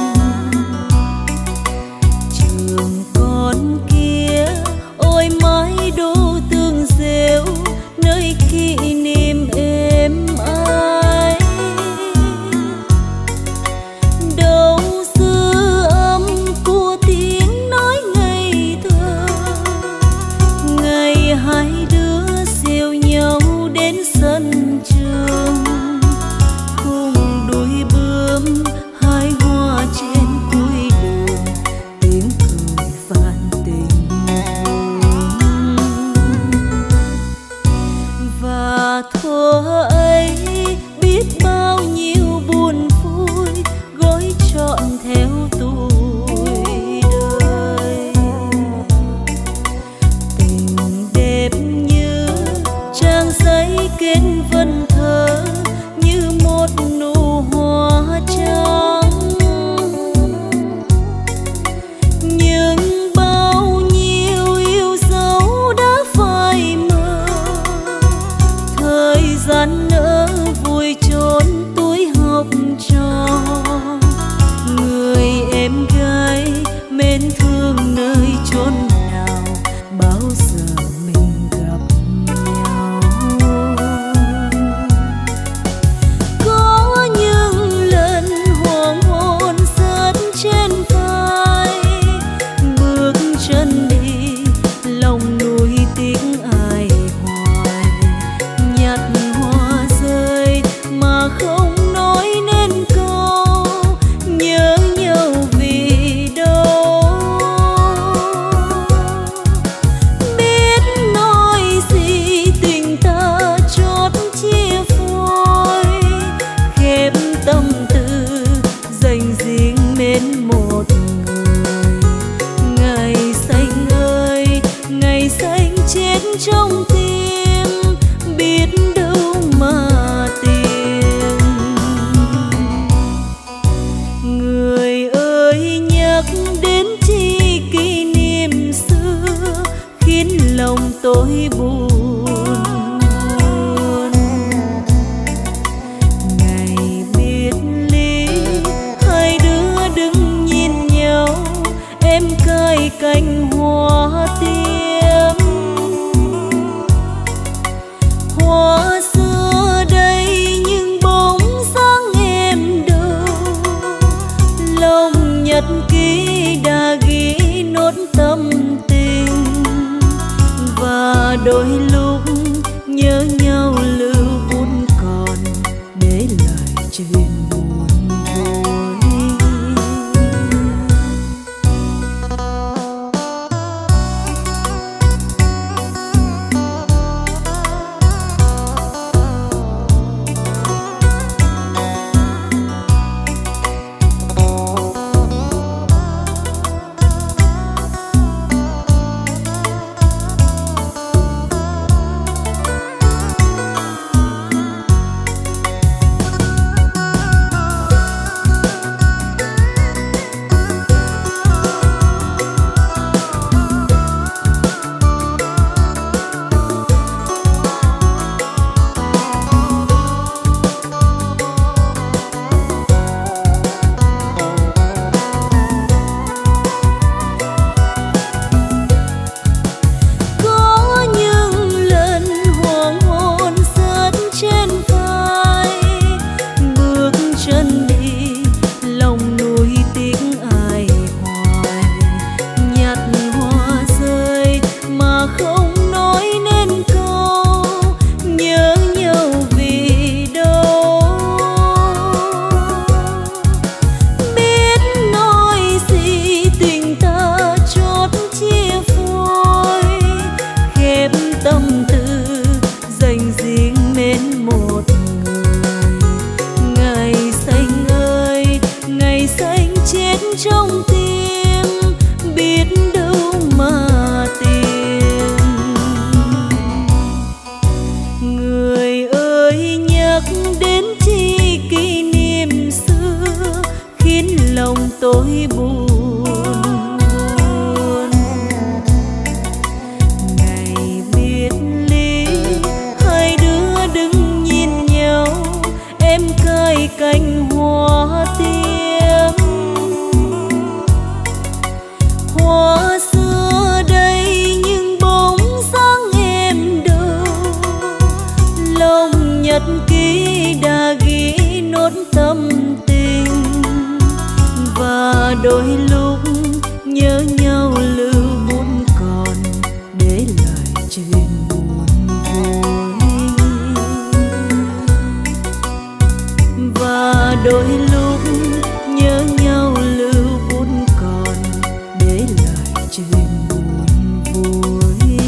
Trường con kia ôi mái đô tương rêu, nơi kỷ niệm êm ái. Đâu dư âm của tiếng nói ngây thơ, ngày hai đứa siêu nhau đến sân trường, cùng đuôi bướm hai hoa trên cuối đường, tiếng cười phản tình. Và thuở ấy biết bao nhiêu buồn vui gói trọn theo tuổi đời. Tình đẹp như trang giấy kết vần thơ, như một nụ hoa trắng. Nhưng bao nhiêu yêu dấu đã phai mờ, thời gian nỡ vui trốn tuổi học trò. Người em gái mến thương nơi chốn nào, bao giờ mình gặp nhau. Có những lần hoàng hôn rớt trên vai, bước chân đi lòng nuối tiếng ai hoài. Nhặt hoa rơi mà không nói nên câu, nhớ nhau vì đâu. Biết nói gì tình ta chót chia phôi, khép tâm tư dành riêng mến một người. Ngày xanh ơi ngày xanh chết trong tim, biết đâu mà tìm. Người ơi nhắc đến chi kỷ niệm xưa, khiến lòng tôi buồn. Ngày biệt ly hai đứa đứng nhìn nhau, em cài cành hoa tiêm. Hoa xưa đây nhưng bóng dáng em đâu, lòng nhật ký đã ghi nốt tâm tình. Và đôi lúc nhớ nhau lưu bút còn để lại chuyện buồn vui. hoa xưa đây nhưng bóng dáng em đâu. Lòng nhật ký đã ghi nốt tâm tình, và đôi lúc nhớ nhau lưu bút còn để lại chuyện buồn vui. Và đôi lúc nhớ nhau lưu bút còn để lại chuyện buồn vui.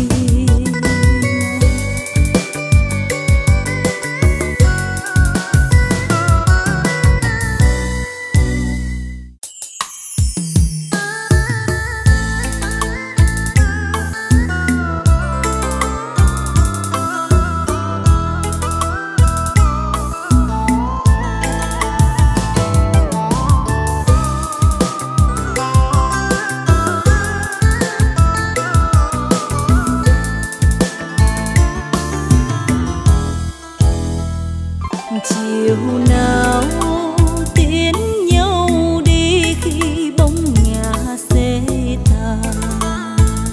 Chiều nào tiến nhau đi khi bóng nhà xế tàn,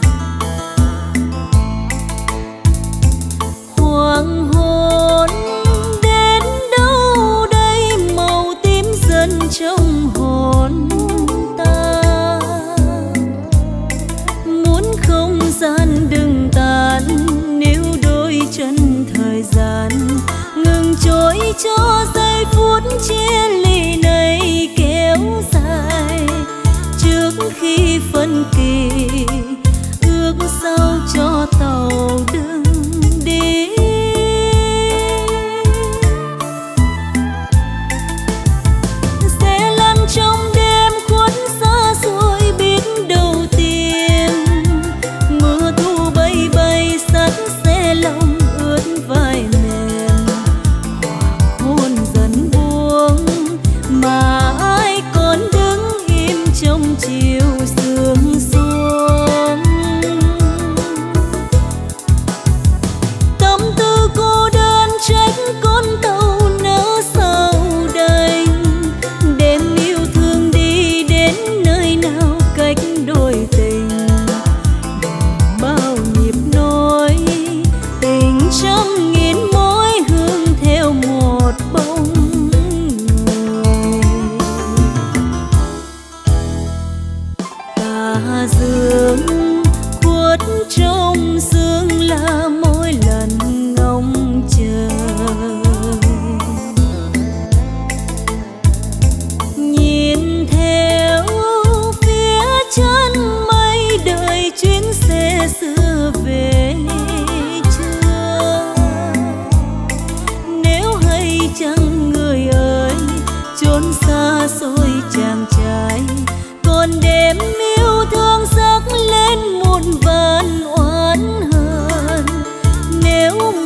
hoàng hôn đến đâu đây màu tím dần trong hồn ta. Muốn không gian đừng tàn, nếu đôi chân thời gian ngừng trôi cho giây phút chia ly này kéo dài. Trước khi phân kỳ ước sao cho tàu đừng đi. Sẽ lăn trong đêm khuất xa xôi biết đầu tiên. Mưa thu bay bay sắt xe lòng ướt vai mềm. Hôn dần buông mà ai còn đứng im trong chiều sương xuống. Tâm tư cô đơn trách con tàu nỡ sao đành. Đêm yêu thương đi đến nơi nào cách đôi tình. Bao nhịp nối tình trăm nghìn mối hương theo một bóng người. Tà dương khuất trong sương là mỗi lần ngóng chờ. Nhìn theo phía chân mây đợi chuyến xe xưa về chưa. Nếu hay chăng người ơi chốn xa xôi chàng trai, còn đêm yêu thương sắc lên muôn vàn oán hờn. Nếu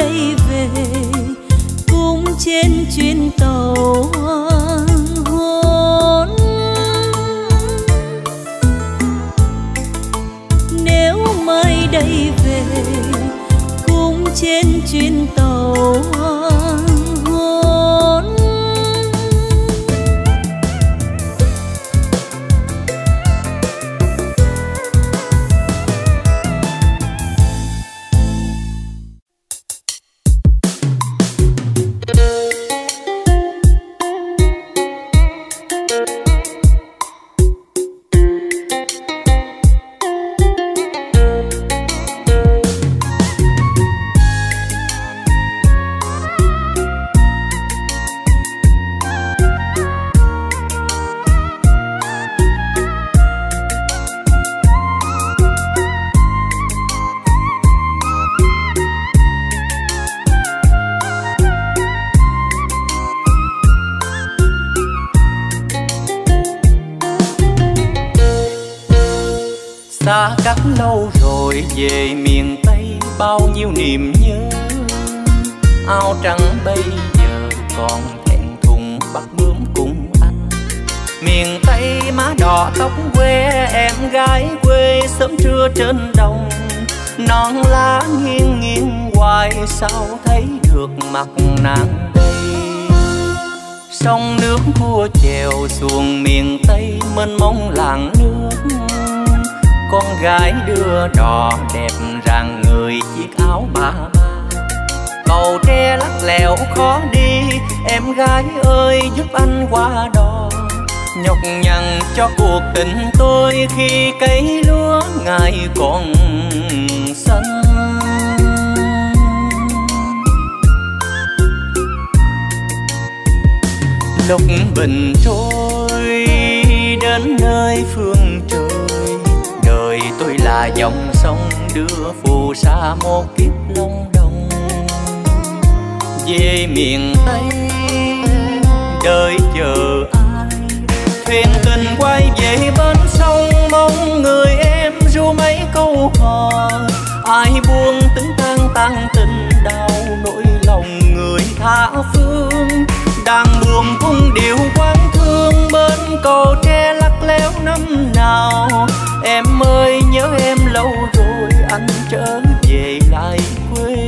đây về cùng trên chuyến tàu hoàng hôn. Nếu mai đây về cùng trên chuyến tàu hoàng hôn. Xa cách lâu rồi về miền Tây bao nhiêu niềm nhớ. Áo trắng bây giờ còn thẹn thùng bắt bướm cùng anh. Miền Tây má đỏ tóc quê em gái quê sớm trưa trên đồng. Non lá nghiêng nghiêng hoài sao thấy được mặt nàng đây. Sông nước cua chèo xuồng miền Tây mênh mông làng nước. Con gái đưa đò đẹp ràng người chiếc áo ba ba. Cầu tre lắc lẻo khó đi, em gái ơi giúp anh qua đò. Nhọc nhằn cho cuộc tình tôi khi cây lúa ngài còn xanh. Lúc bình trôi đến nơi phương trời, đời tôi là dòng sông đưa phù sa một kiếp long đồng. Về miền Tây đợi chờ ai, thuyền tình quay về bên sông mong người em ru mấy câu hò. Ai buông tính tan tình đau nỗi lòng người tha phương. Đang buồn cung điệu quán thương bên cầu tre lắc léo năm nào. Em ơi nhớ em lâu rồi anh trở về lại quê.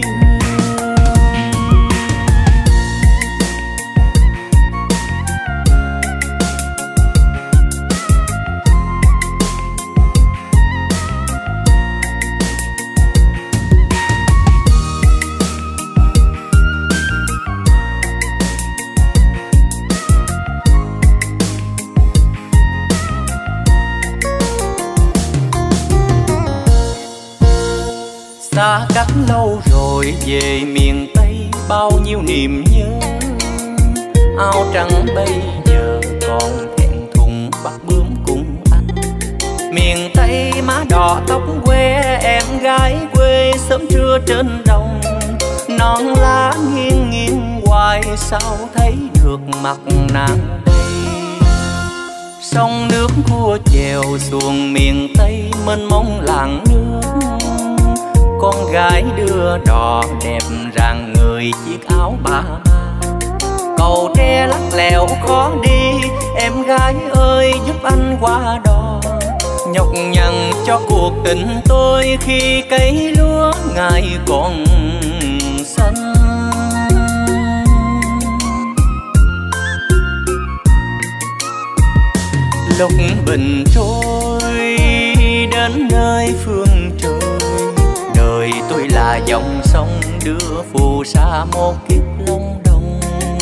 Xa cách lâu rồi về miền Tây bao nhiêu niềm nhớ. Áo trắng bây giờ còn thẹn thùng bắt bướm cùng anh. Miền Tây má đỏ tóc quê em gái quê sớm trưa trên đồng. Non lá nghiêng nghiêng hoài sao thấy được mặt nàng đây. Sông nước cua chèo xuồng miền Tây mênh mông làng nước. Con gái đưa đò đẹp ràng người chiếc áo ba ba. Cầu tre lắc lẻo khó đi, em gái ơi giúp anh qua đò. Nhọc nhằn cho cuộc tình tôi khi cây lúa ngài còn xanh. Lúc bình trôi đến nơi phương trời, đời tôi là dòng sông đưa phù sa một kiếp long đồng.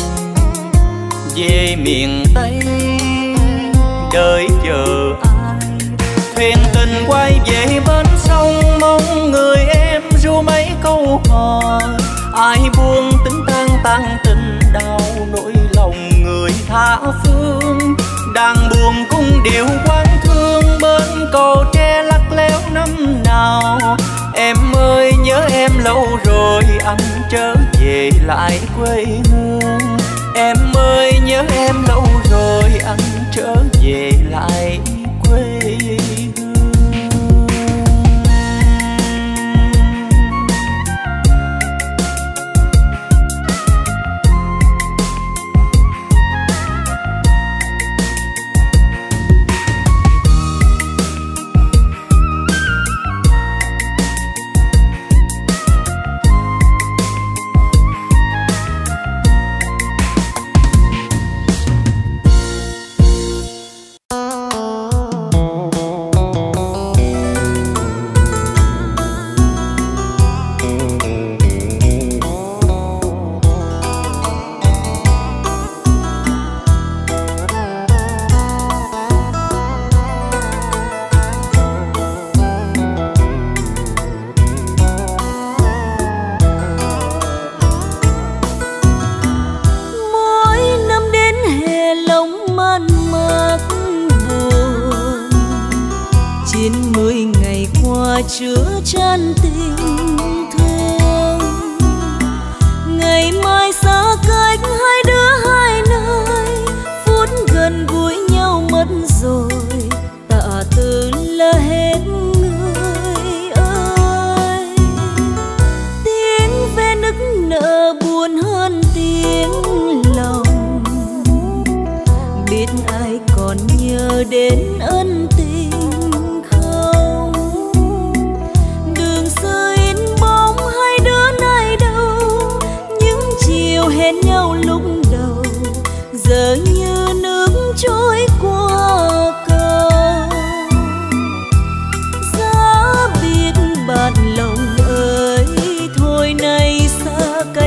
Về miền Tây đợi chờ ai, thuyền tình quay về bên sông mong người em ru mấy câu hò. Ai buông tính tan tình đau nỗi lòng người tha phương. Đang buồn cung điệu quán thương bên cầu tre lắc léo năm nào. Em ơi nhớ em lâu rồi anh trở về lại quê hương. Em ơi nhớ em lâu rồi anh trở về lại quê hương.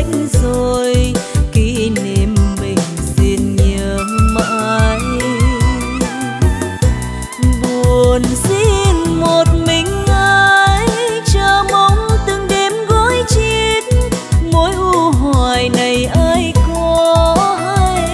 rồi, kỷ niệm mình xin nhớ mãi. Buồn xin một mình ai, chờ mong từng đêm gối chiếc, mối u hoài này ai có hay.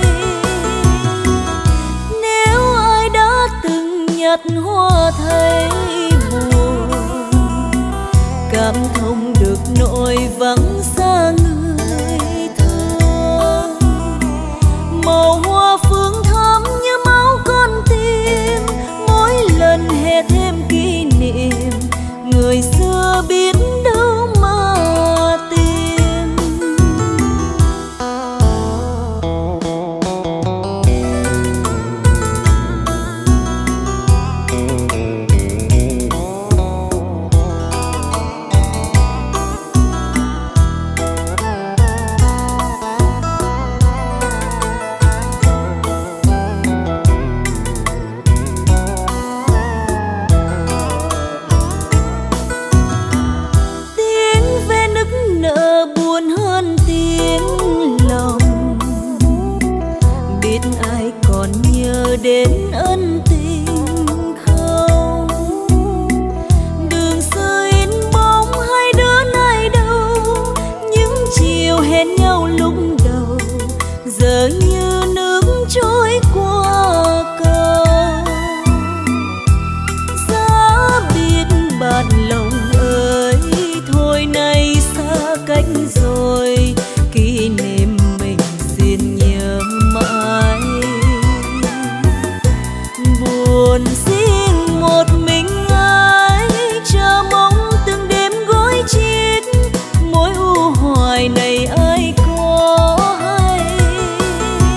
Nếu ai đã từng nhặt hoa thấy buồn, cảm thông được nỗi vắng xa người thương. Màu hoa phương thắm như máu con tim, mỗi lần hè thêm kỷ niệm, người xưa biết đâu mà tìm. Đến ân tình không, đường xưa in bóng hai đứa nay đâu, những chiều hẹn nhau lúc đầu giờ như nước trôi qua cầu. Giá biết bạt lòng ơi, thôi nay xa cách rồi, kỷ niệm mình xin nhớ mãi. Buồn xin một mình ai, chờ mong từng đêm gối chiếc, mối u hoài này ai có hay.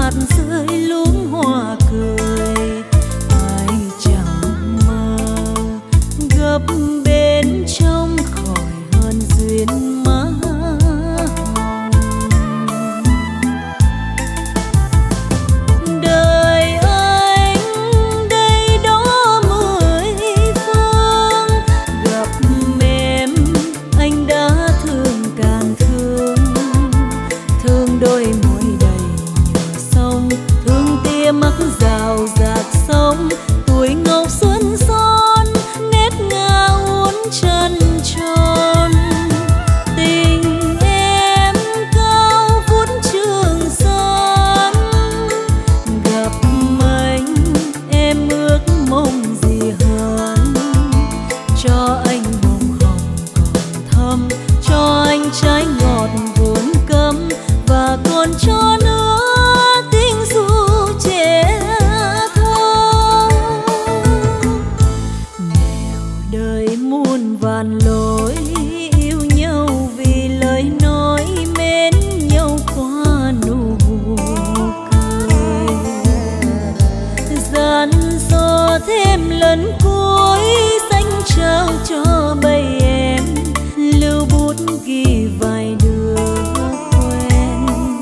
hạt rơi luống hoa cười. Ai chẳng mơ gấp bên trong khỏi hơn duyên má hồng. Đời anh đây đó mười phương, gặp em anh đã thương càng thương. Thương đôi môi đầy nhựa sông, thương tia mắt rào rạc sông. Tuổi ngọc xuân son nét ngà uốn chân tròn. Tình em cao vút trường sơn, gặp anh em ước mong gì hơn. Cho anh bông hồng còn thơm, cho anh trái ngọt vốn cấm, và còn cho nữa tiếng ru trẻ thơ. Nẻo đời muôn vàn lối, yêu nhau vì lời nói, mến nhau qua nụ cười. Gian dò thêm lần cuối, dành trao cho bầy em lưu bút ghi vài đứa quen.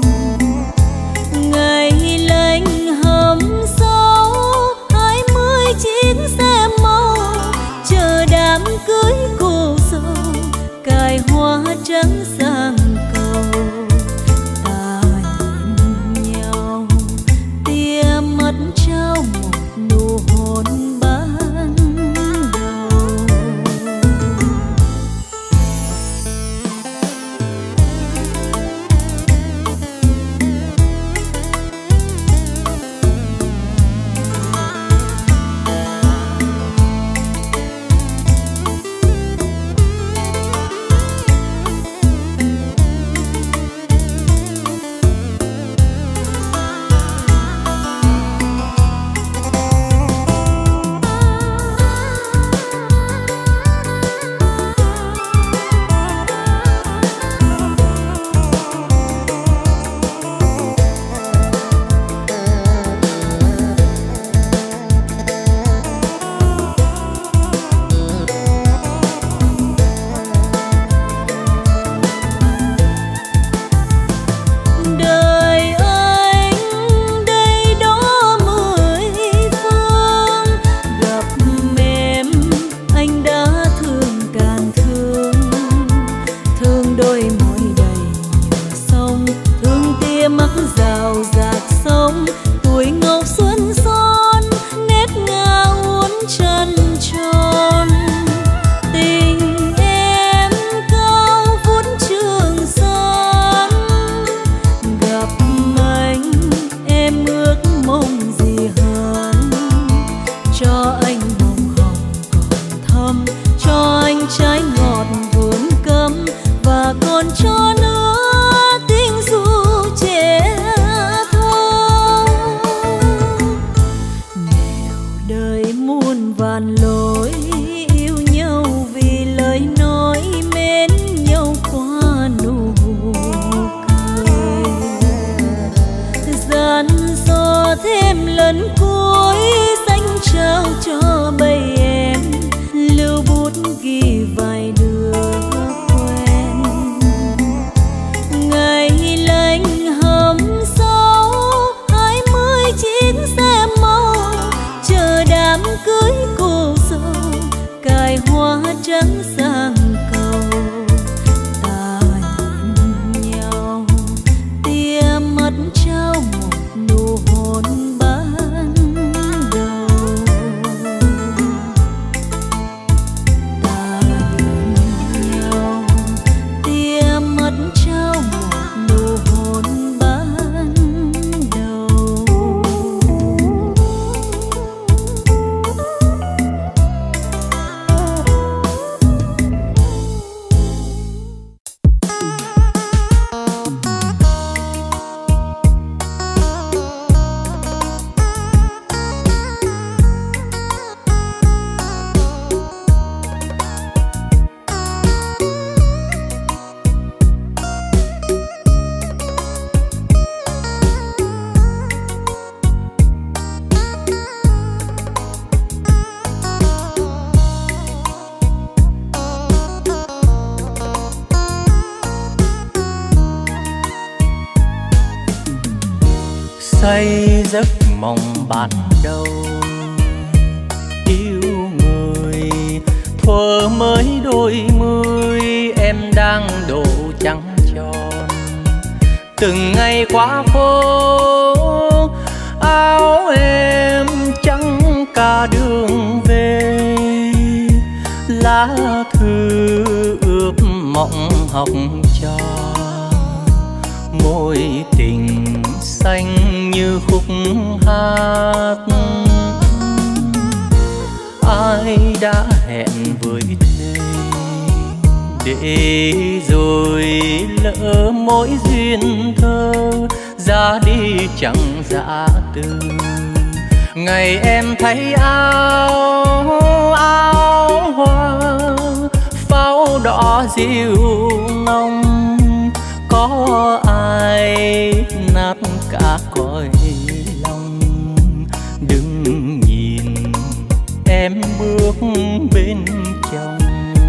Ngày lạnh hầm sâu 20 chiếc xe màu, chờ đám cưới cô dâu cài hoa trắng sang cầu. Ta nhìn nhau tia mắt trao một nụ hôn ban đầu. Đời anh đây đó mười phương, gặp em anh đã thương càng thương. Thương đôi môi đầy nhựa sông, thương tia mắt rào rạc sông. Tuổi ngọc xuân son nét ngà uốn chân tròn. Tình em cao vút trường sơn, gặp anh em ước mong gì hơn. Cho anh bông hồng còn thơm, cho anh trái ngọt vốn cấm, và còn cho nữa tiếng ru trẻ thơ. Nẻo đời muôn vàn lối, yêu nhau vì lời nói, mến nhau qua nụ cười. Gian dò thêm lần cuối, dành trao cho bầy em lưu bút ghi vài đứa quen. Ngày lạnh hầm sâu 20 chiếc xe màu, chờ đám cưới cô dâu cài hoa trắng sang cầu. Ta nhìn nhau tia mắt trao một nụ hôn ban đầu. say giấc mộng ban đầu. Yêu người thuở mới đôi mươi, em đang độ trăng tròn. Từng ngày qua phố áo em trắng cả đường về, lá thư ướp mộng học trò. Môi tình xanh như khúc hát, ai đã hẹn với thề, để rồi lỡ mỗi duyên thơ ra đi chẳng dã từ. Ngày em thấy áo hoa pháo đỏ dịu nồng, có ai nát cả cõi lòng. Đừng nhìn em bước bên chồng.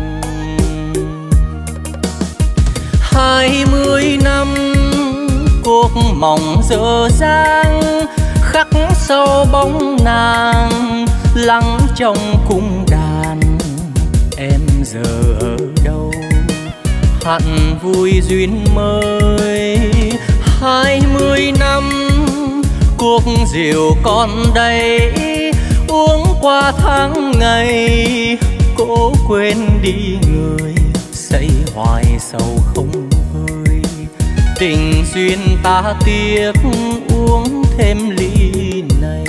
20 năm cuộc mộng dở dang, khắc sâu bóng nàng lắng trong cung đàn. Em giờ ở đâu hẳn vui duyên mới. 20 năm cuộc rượu còn đây, uống qua tháng ngày cố quên đi người, say hoài sầu không vơi. Tình duyên ta tiếc uống thêm ly này.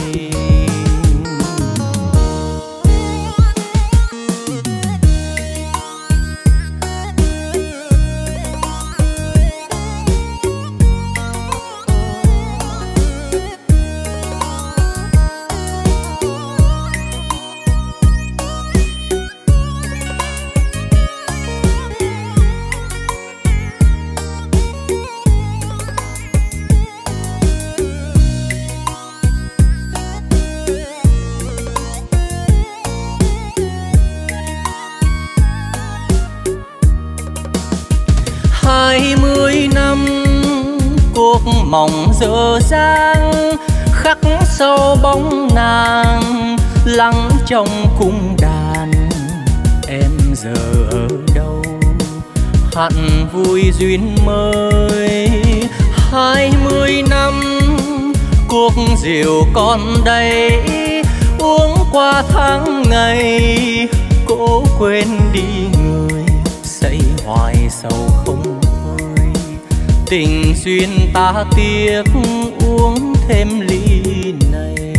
Cuộc mộng dở dang khắc sâu bóng nàng lắng trong cung đàn. Em giờ ở đâu hẳn vui duyên mới. 20 năm cuộc rượu còn đây, uống qua tháng ngày cố quên đi người, say hoài sầu không vơi. Tình duyên ta tiếc uống thêm ly này.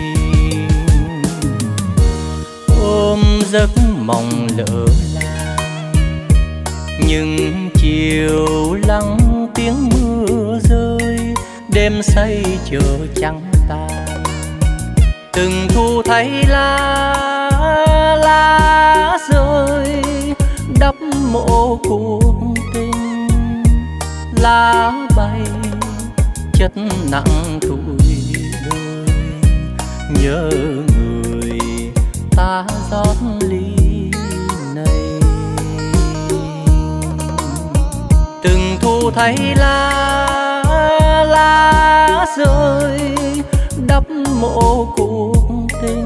Ôm giấc mộng lỡ làng, nhưng chiều lắng tiếng mưa rơi, đêm say chờ trắng tàn. Từng thu thấy lá rơi đắp mộ cuộc tình. Lá bay chất nặng tuổi đời, nhớ người ta rót ly này. Từng thu thấy lá rơi đắp mộ cuộc tình.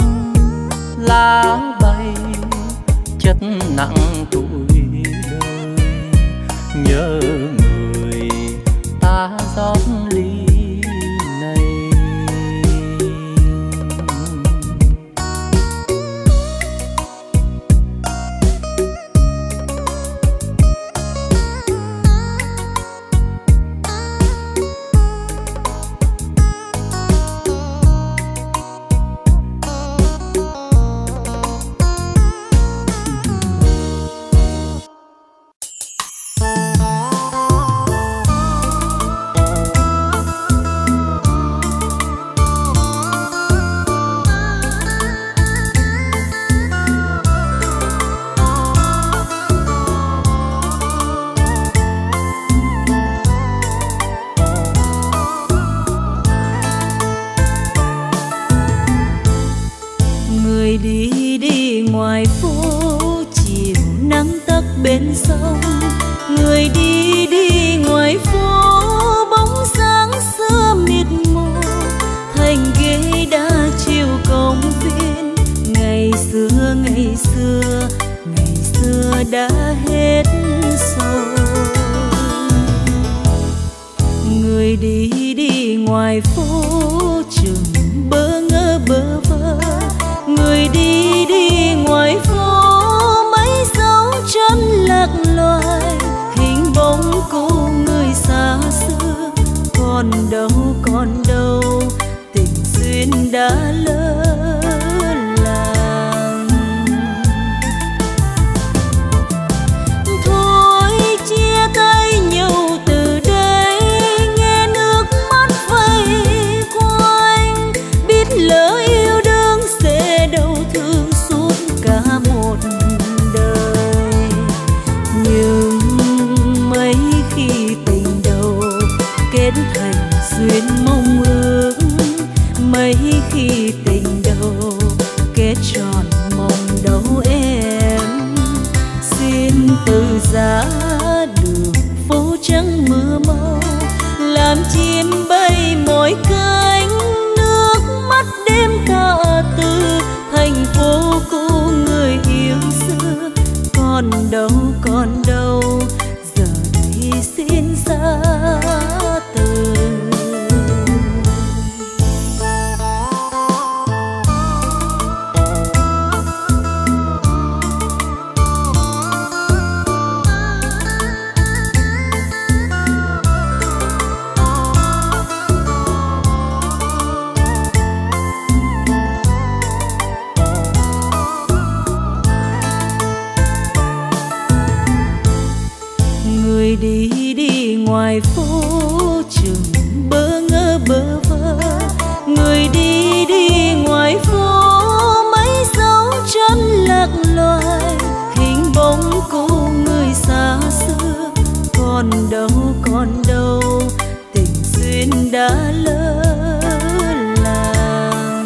Lá bay chất nặng tuổi đời, nhớ người ta rót ly này. Bên sông người đi đi ngoài phố, bóng dáng xưa miệt ngoài phố chừng bơ ngơ bơ vơ. Người đi đi ngoài phố mấy dấu chân lạc loài, hình bóng cô người xa xưa còn đâu tình duyên đã lỡ làng. Thôi chia tay nhau từ đây, nghe nước mắt vây quanh, biết lỡ yêu đương sẽ đau thương suốt cả một đời. Nhưng mấy khi tình đầu kết thành duyên mong ước, mấy khi tình đầu kết tròn mong đâu em. Xin từ giá đường phố trắng mưa màu, làm chim bay mỏi cánh, nước mắt đêm ca từ thành phố cũ người yêu xưa. Còn đâu giờ đây xin xa từ. Đi đi ngoài phố chừng bơ ngơ bơ vơ. Người đi đi ngoài phố mấy dấu chân lạc loài, hình bóng cô người xa xưa còn đâu tình duyên đã lỡ làng.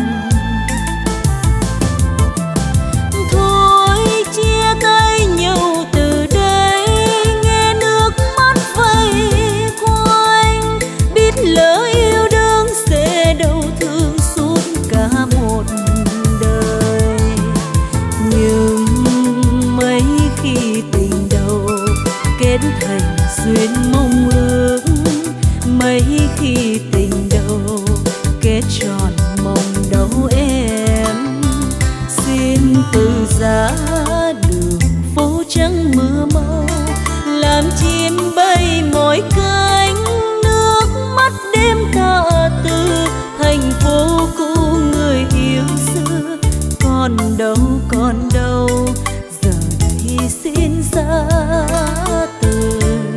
Thôi chia tay nhau từ đây, nghe nước mắt vây quanh, biết lỡ yêu đương sẽ đau thương suốt cả một đời. Nhưng mấy khi tình đầu kết thành duyên mong ước, mấy khi tình đầu kết tròn mong đâu em. Xin từ giá đường phố trắng mưa màu, làm chim bay mỏi cánh, nước mắt đêm ca từ thành phố cũ người yêu xưa. Còn đâu giờ đây xin xa từ.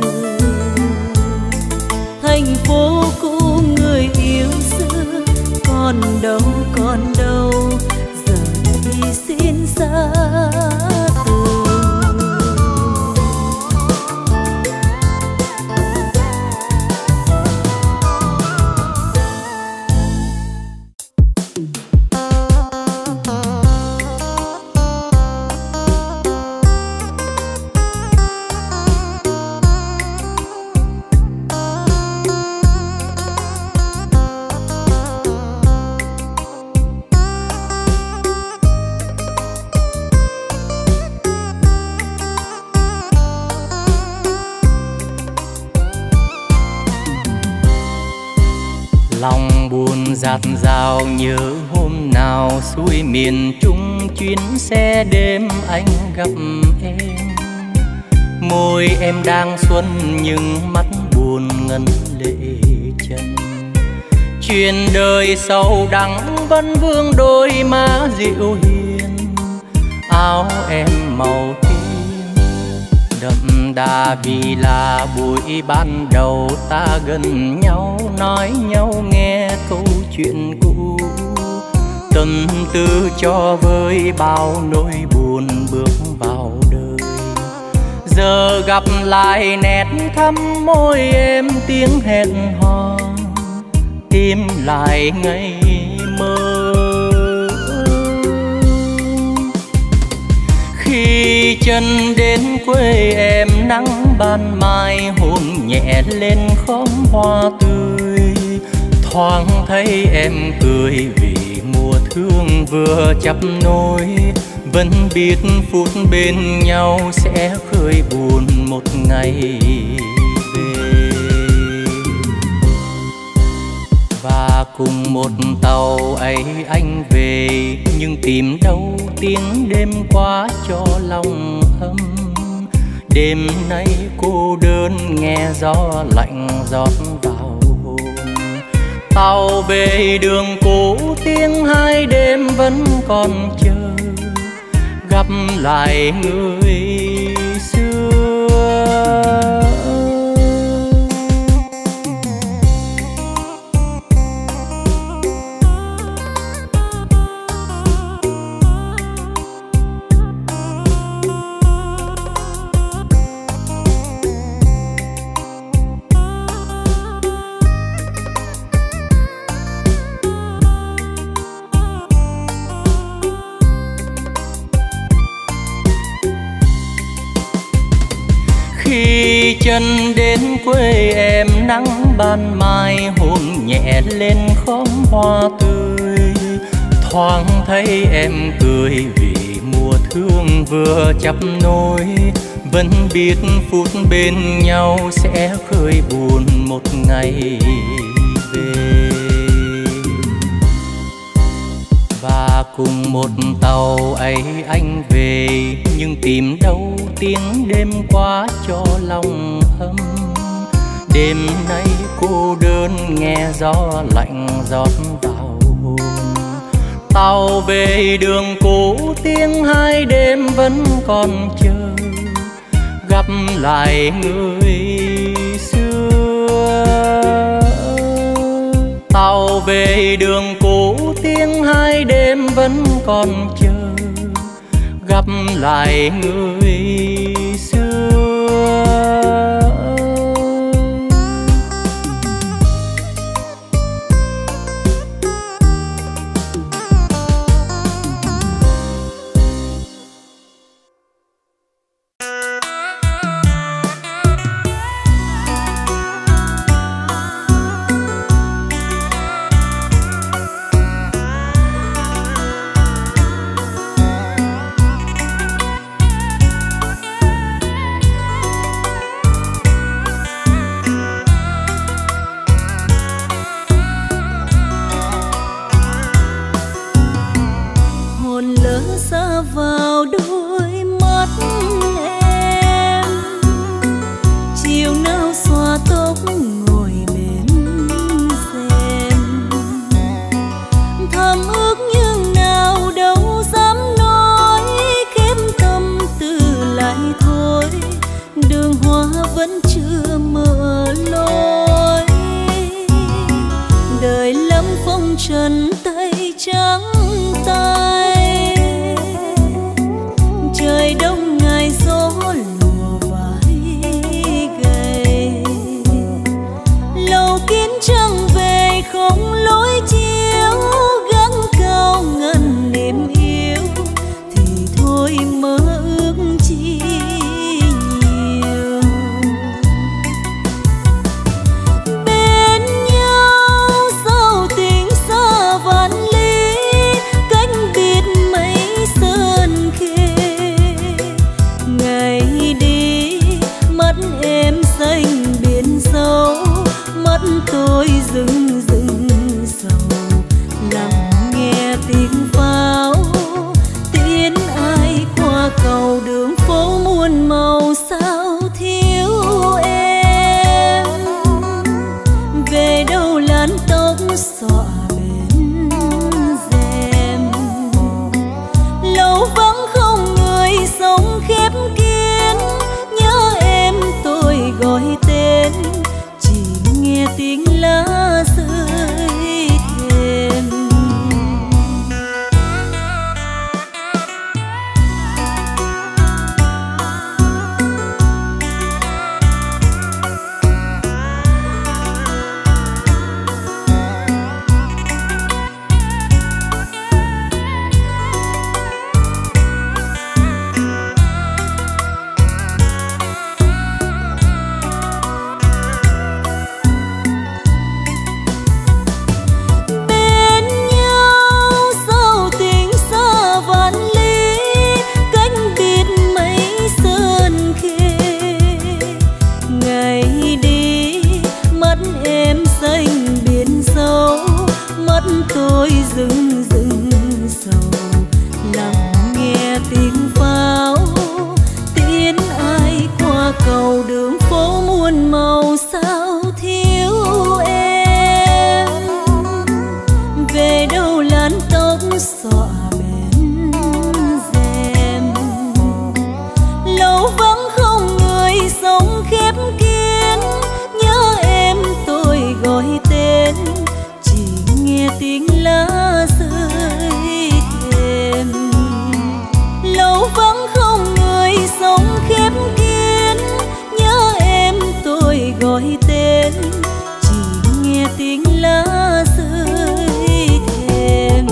Thành phố cũ người yêu xưa còn đâu giờ đây xin xa từ. Lòng buồn dạt dào nhớ hôm nào xuôi miền Trung chuyến xe đêm anh gặp em. Môi em đang xuân nhưng mắt buồn ngấn lệ chân. Chuyện đời sâu đắng vẫn vương đôi má dịu hiền, áo em màu tím đậm đà vì là buổi ban đầu ta gần nhau, nói nhau nghe câu chuyện cũ, tâm tư cho vơi bao nỗi buồn bước vào đời. Giờ gặp lại nét thắm môi em, tiếng hẹn hò tìm lại ngày mơ. Khi chân đến quê em, nắng ban mai hôn nhẹ lên khóm hoa tươi, thoáng thấy em cười vì mùa thương vừa chắp nối. Vẫn biết phút bên nhau sẽ khơi buồn một ngày về. Và cùng một tàu ấy anh về, nhưng tìm đâu tiếng đêm qua cho lòng ấm. Đêm nay cô đơn nghe gió lạnh rót vào hồn. Tàu về đường cũ tiếng hai đêm vẫn còn chờ gặp lại người xưa. Khi chân đến quê em, nắng ban mai hôn nhẹ lên khóm hoa tươi. Thoáng thấy em cười vì mùa thương vừa chắp nối. Vẫn biết phút bên nhau sẽ khơi buồn một ngày về. Và cùng một tàu ấy anh về, nhưng tìm đâu tiếng đêm qua cho lòng ấm. Đêm nay cô đơn nghe gió lạnh rót vào hồn. Tàu về đường cũ tiếng hai đêm vẫn còn chờ gặp lại người xưa. Tàu về đường cũ tiếng hai đêm vẫn còn chờ gặp lại người xưa. Vào đôi mắt em, chiều nào xòa tóc ngồi bên xem. Thầm ước nhưng nào đâu dám nói, khép tâm tư lại thôi. Đường hoa vẫn chưa mở lối, đời lắm phong trần tay trắng tay. Trời đông ngày gió lùa vai gầy, lâu kín trăng về không lối chiếu. Gắng cao ngần niềm yêu thì thôi mơ ước chi nhiều. Bên nhau sao tình xa vạn ly, cách biệt mấy sơn khê. Ngày đi mắt em xanh biển sâu, mắt tôi rừng rừng sầu. Lặng nghe tiếng pháo tiễn ai qua cầu, đường phố muôn màu sao thiếu em. Về đâu lán tóc xõa bên rèm, lâu vắng không người sống khép kín. Nhớ em tôi gọi tên, chỉ nghe tiếng lá rơi thềm. tiếng lá rơi thềm. Lâu vắng không người sống khép kín, nhớ em tôi gọi tên, chỉ nghe tiếng lá rơi thềm.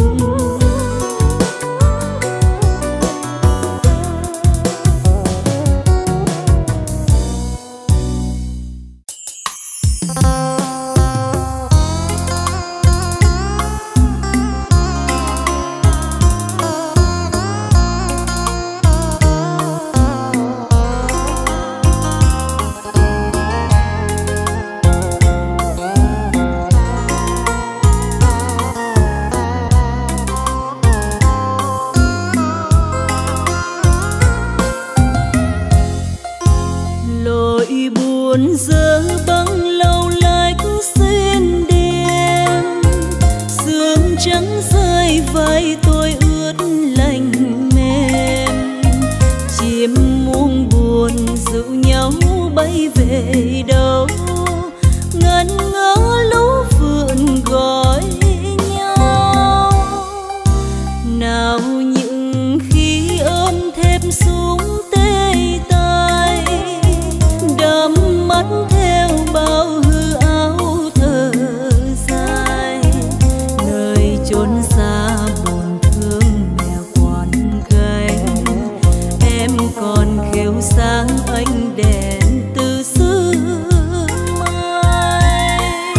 Buồn dơ băng lâu lách xuyên đêm, sương trắng rơi vai tôi ướt lạnh mềm. Chim muông buồn dịu nhau bay về đâu, ngẩn ngỡ lũ phượng gọi nhau. Nào những khi ôm thép súng tê tay, đắm mắt theo bao hư áo thở dài. Nơi chốn xa buồn thương mẹ quán gánh, em còn khêu sáng ánh đèn từ xưa mai.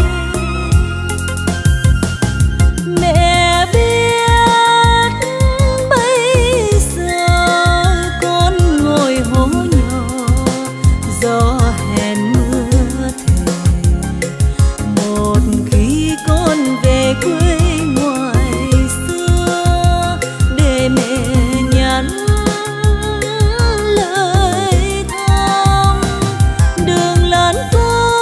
Mẹ biết bây giờ con ngồi hố nhỏ, gió hẹn mưa thề. Một khi con về quê ngoài xưa, để mẹ nhắn lời thăm. Đường lán phố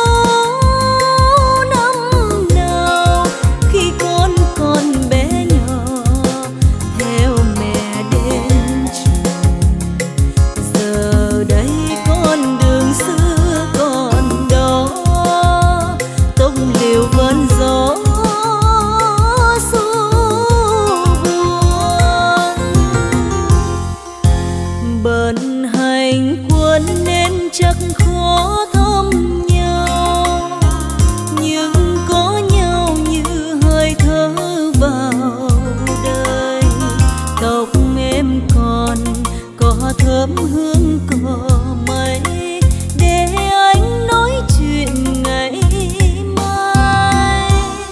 năm nào khi con còn bé nhỏ, theo mẹ đến trường. Giờ đây con đường xưa còn đó, tông liều vẫn gió xô buồn. Bận hành quân nên chắc khó thăm nhau, nhưng có nhau như hơi thở vào đời. Tóc em còn có thơm hương cỏ mây, để anh nói chuyện ngày mai.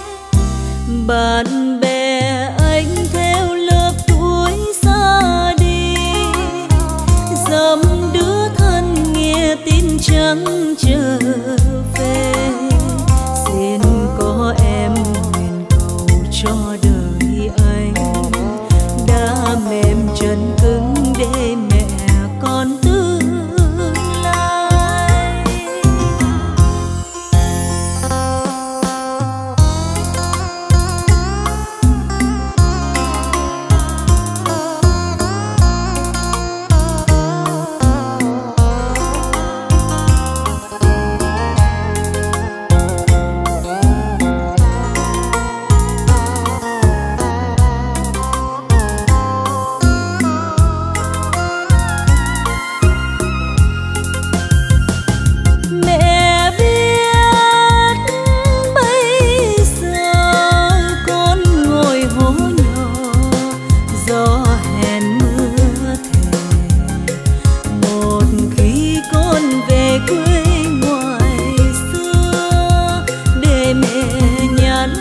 Bạn bè anh theo lớp tuổi xa đi, dẫm đứa thân nghe tin trắng trở về. Xin có em nguyện cầu cho đời anh đã mềm chân cứng để mẹ con tương lai. Mẹ biết bây giờ con ngồi hố nhỏ, gió hẹn mưa thề. Một khi con về quê ngoài xưa, để mẹ nhắn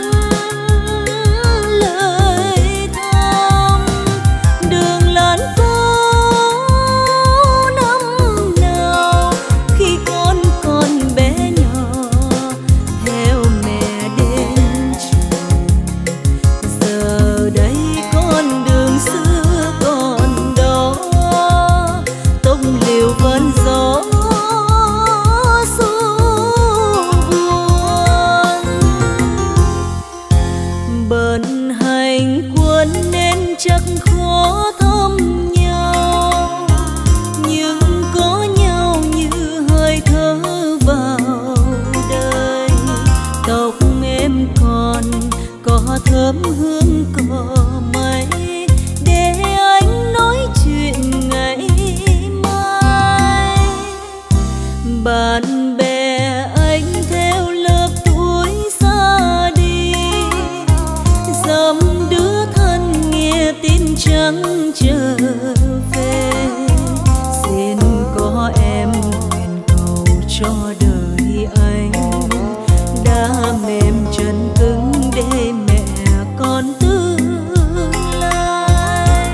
lời thăm. Đường lán phố năm nào khi con còn bé nhỏ, theo mẹ đến trường. Giờ đây con đường xưa còn đó, tông liều vẫn gió xô buồn. Bận hành quân nên chắc khó thăm nhau, nhưng có nhau như hơi thở vào đời. Tóc em còn cỏ thơm hương cỏ mây để anh nói chuyện ngày mai. Bạn bè anh theo lớp tuổi xa đi, dẫm đứa thân nghe tin chẳng trở về. Xin có em nguyện cầu cho đời anh đã mềm chân cứng để mẹ con tương lai.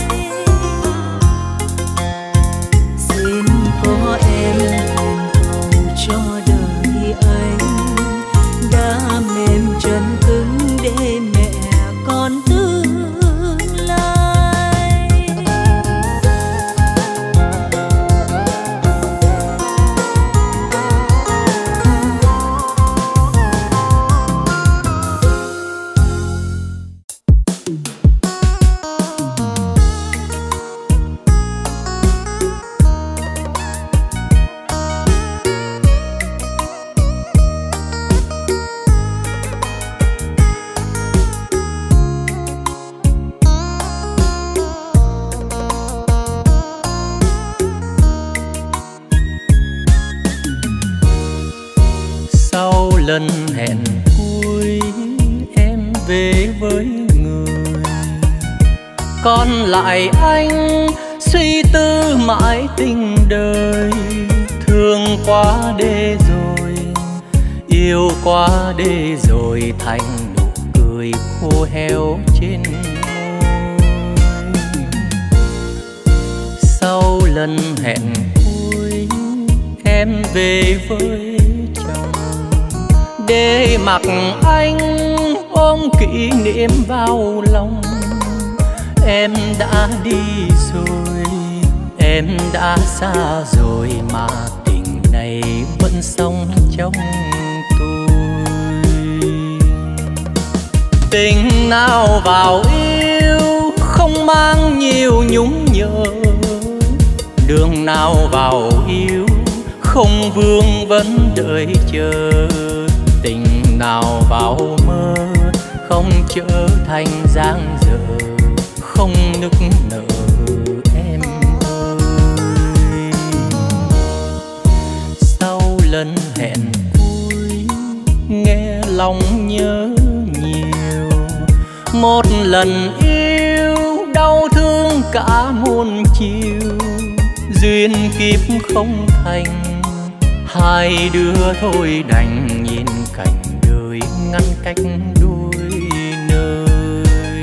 Xin có em nguyện cầu cho đời anh đã mềm chân cứng để mẹ con tương lai. Sau lần hẹn cuối em về với người, còn lại anh suy tư mãi tình đời. Thương quá để rồi, yêu quá để rồi, thành nụ cười khô héo trên môi. Sau lần hẹn cuối em về với chồng, để mặc anh ôm kỷ niệm vào lòng. Em đã đi rồi, em đã xa rồi, mà tình này vẫn sống trong tôi. Tình nào vào yêu không mang nhiều nhung nhớ, đường nào vào yêu không vương vấn đợi chờ. Tình nào vào mơ không trở thành dang dở, không nức nở em ơi. Sau lần hẹn cuối nghe lòng nhớ nhiều, một lần yêu đau thương cả muôn chiều. Duyên kiếp không thành, hai đứa thôi đành nhìn cảnh đời ngăn cách đôi nơi.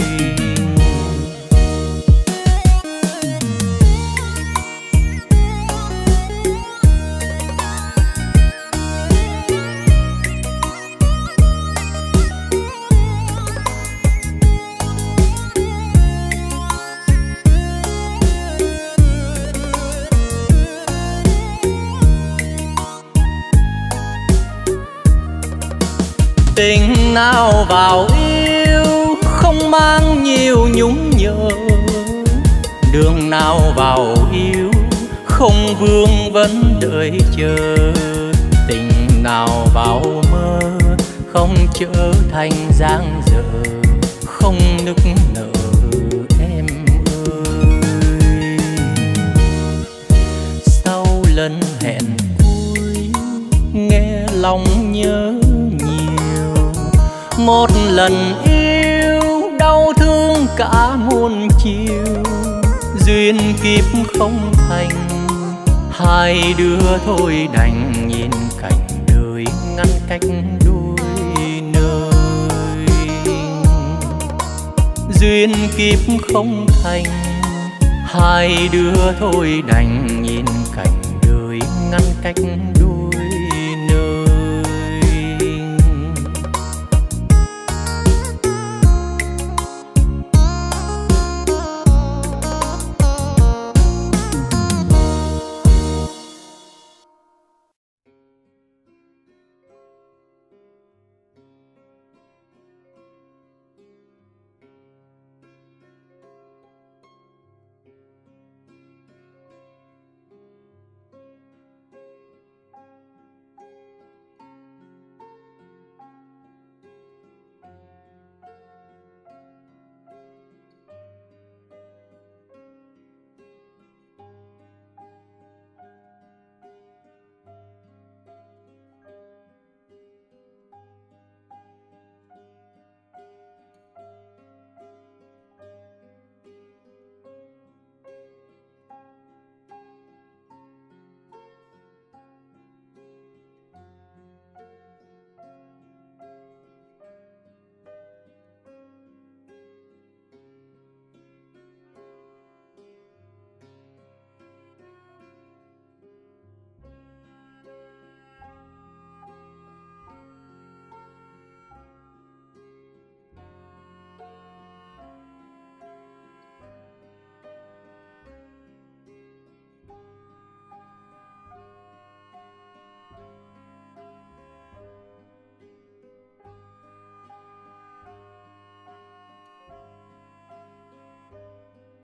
Tình nào vào yêu không mang nhiều nhung nhớ, đường nào vào yêu không vương vấn đợi chờ. Tình nào vào mơ không trở thành dang dở, không nức nở em ơi. Sau lần hẹn cuối nghe lòng nhớ nhiều, một lần yêu đau thương cả muôn chiều. Duyên kiếp không thành, hai đứa thôi đành nhìn cảnh đời ngăn cách đôi nơi. Duyên kiếp không thành, hai đứa thôi đành nhìn cảnh đời ngăn cách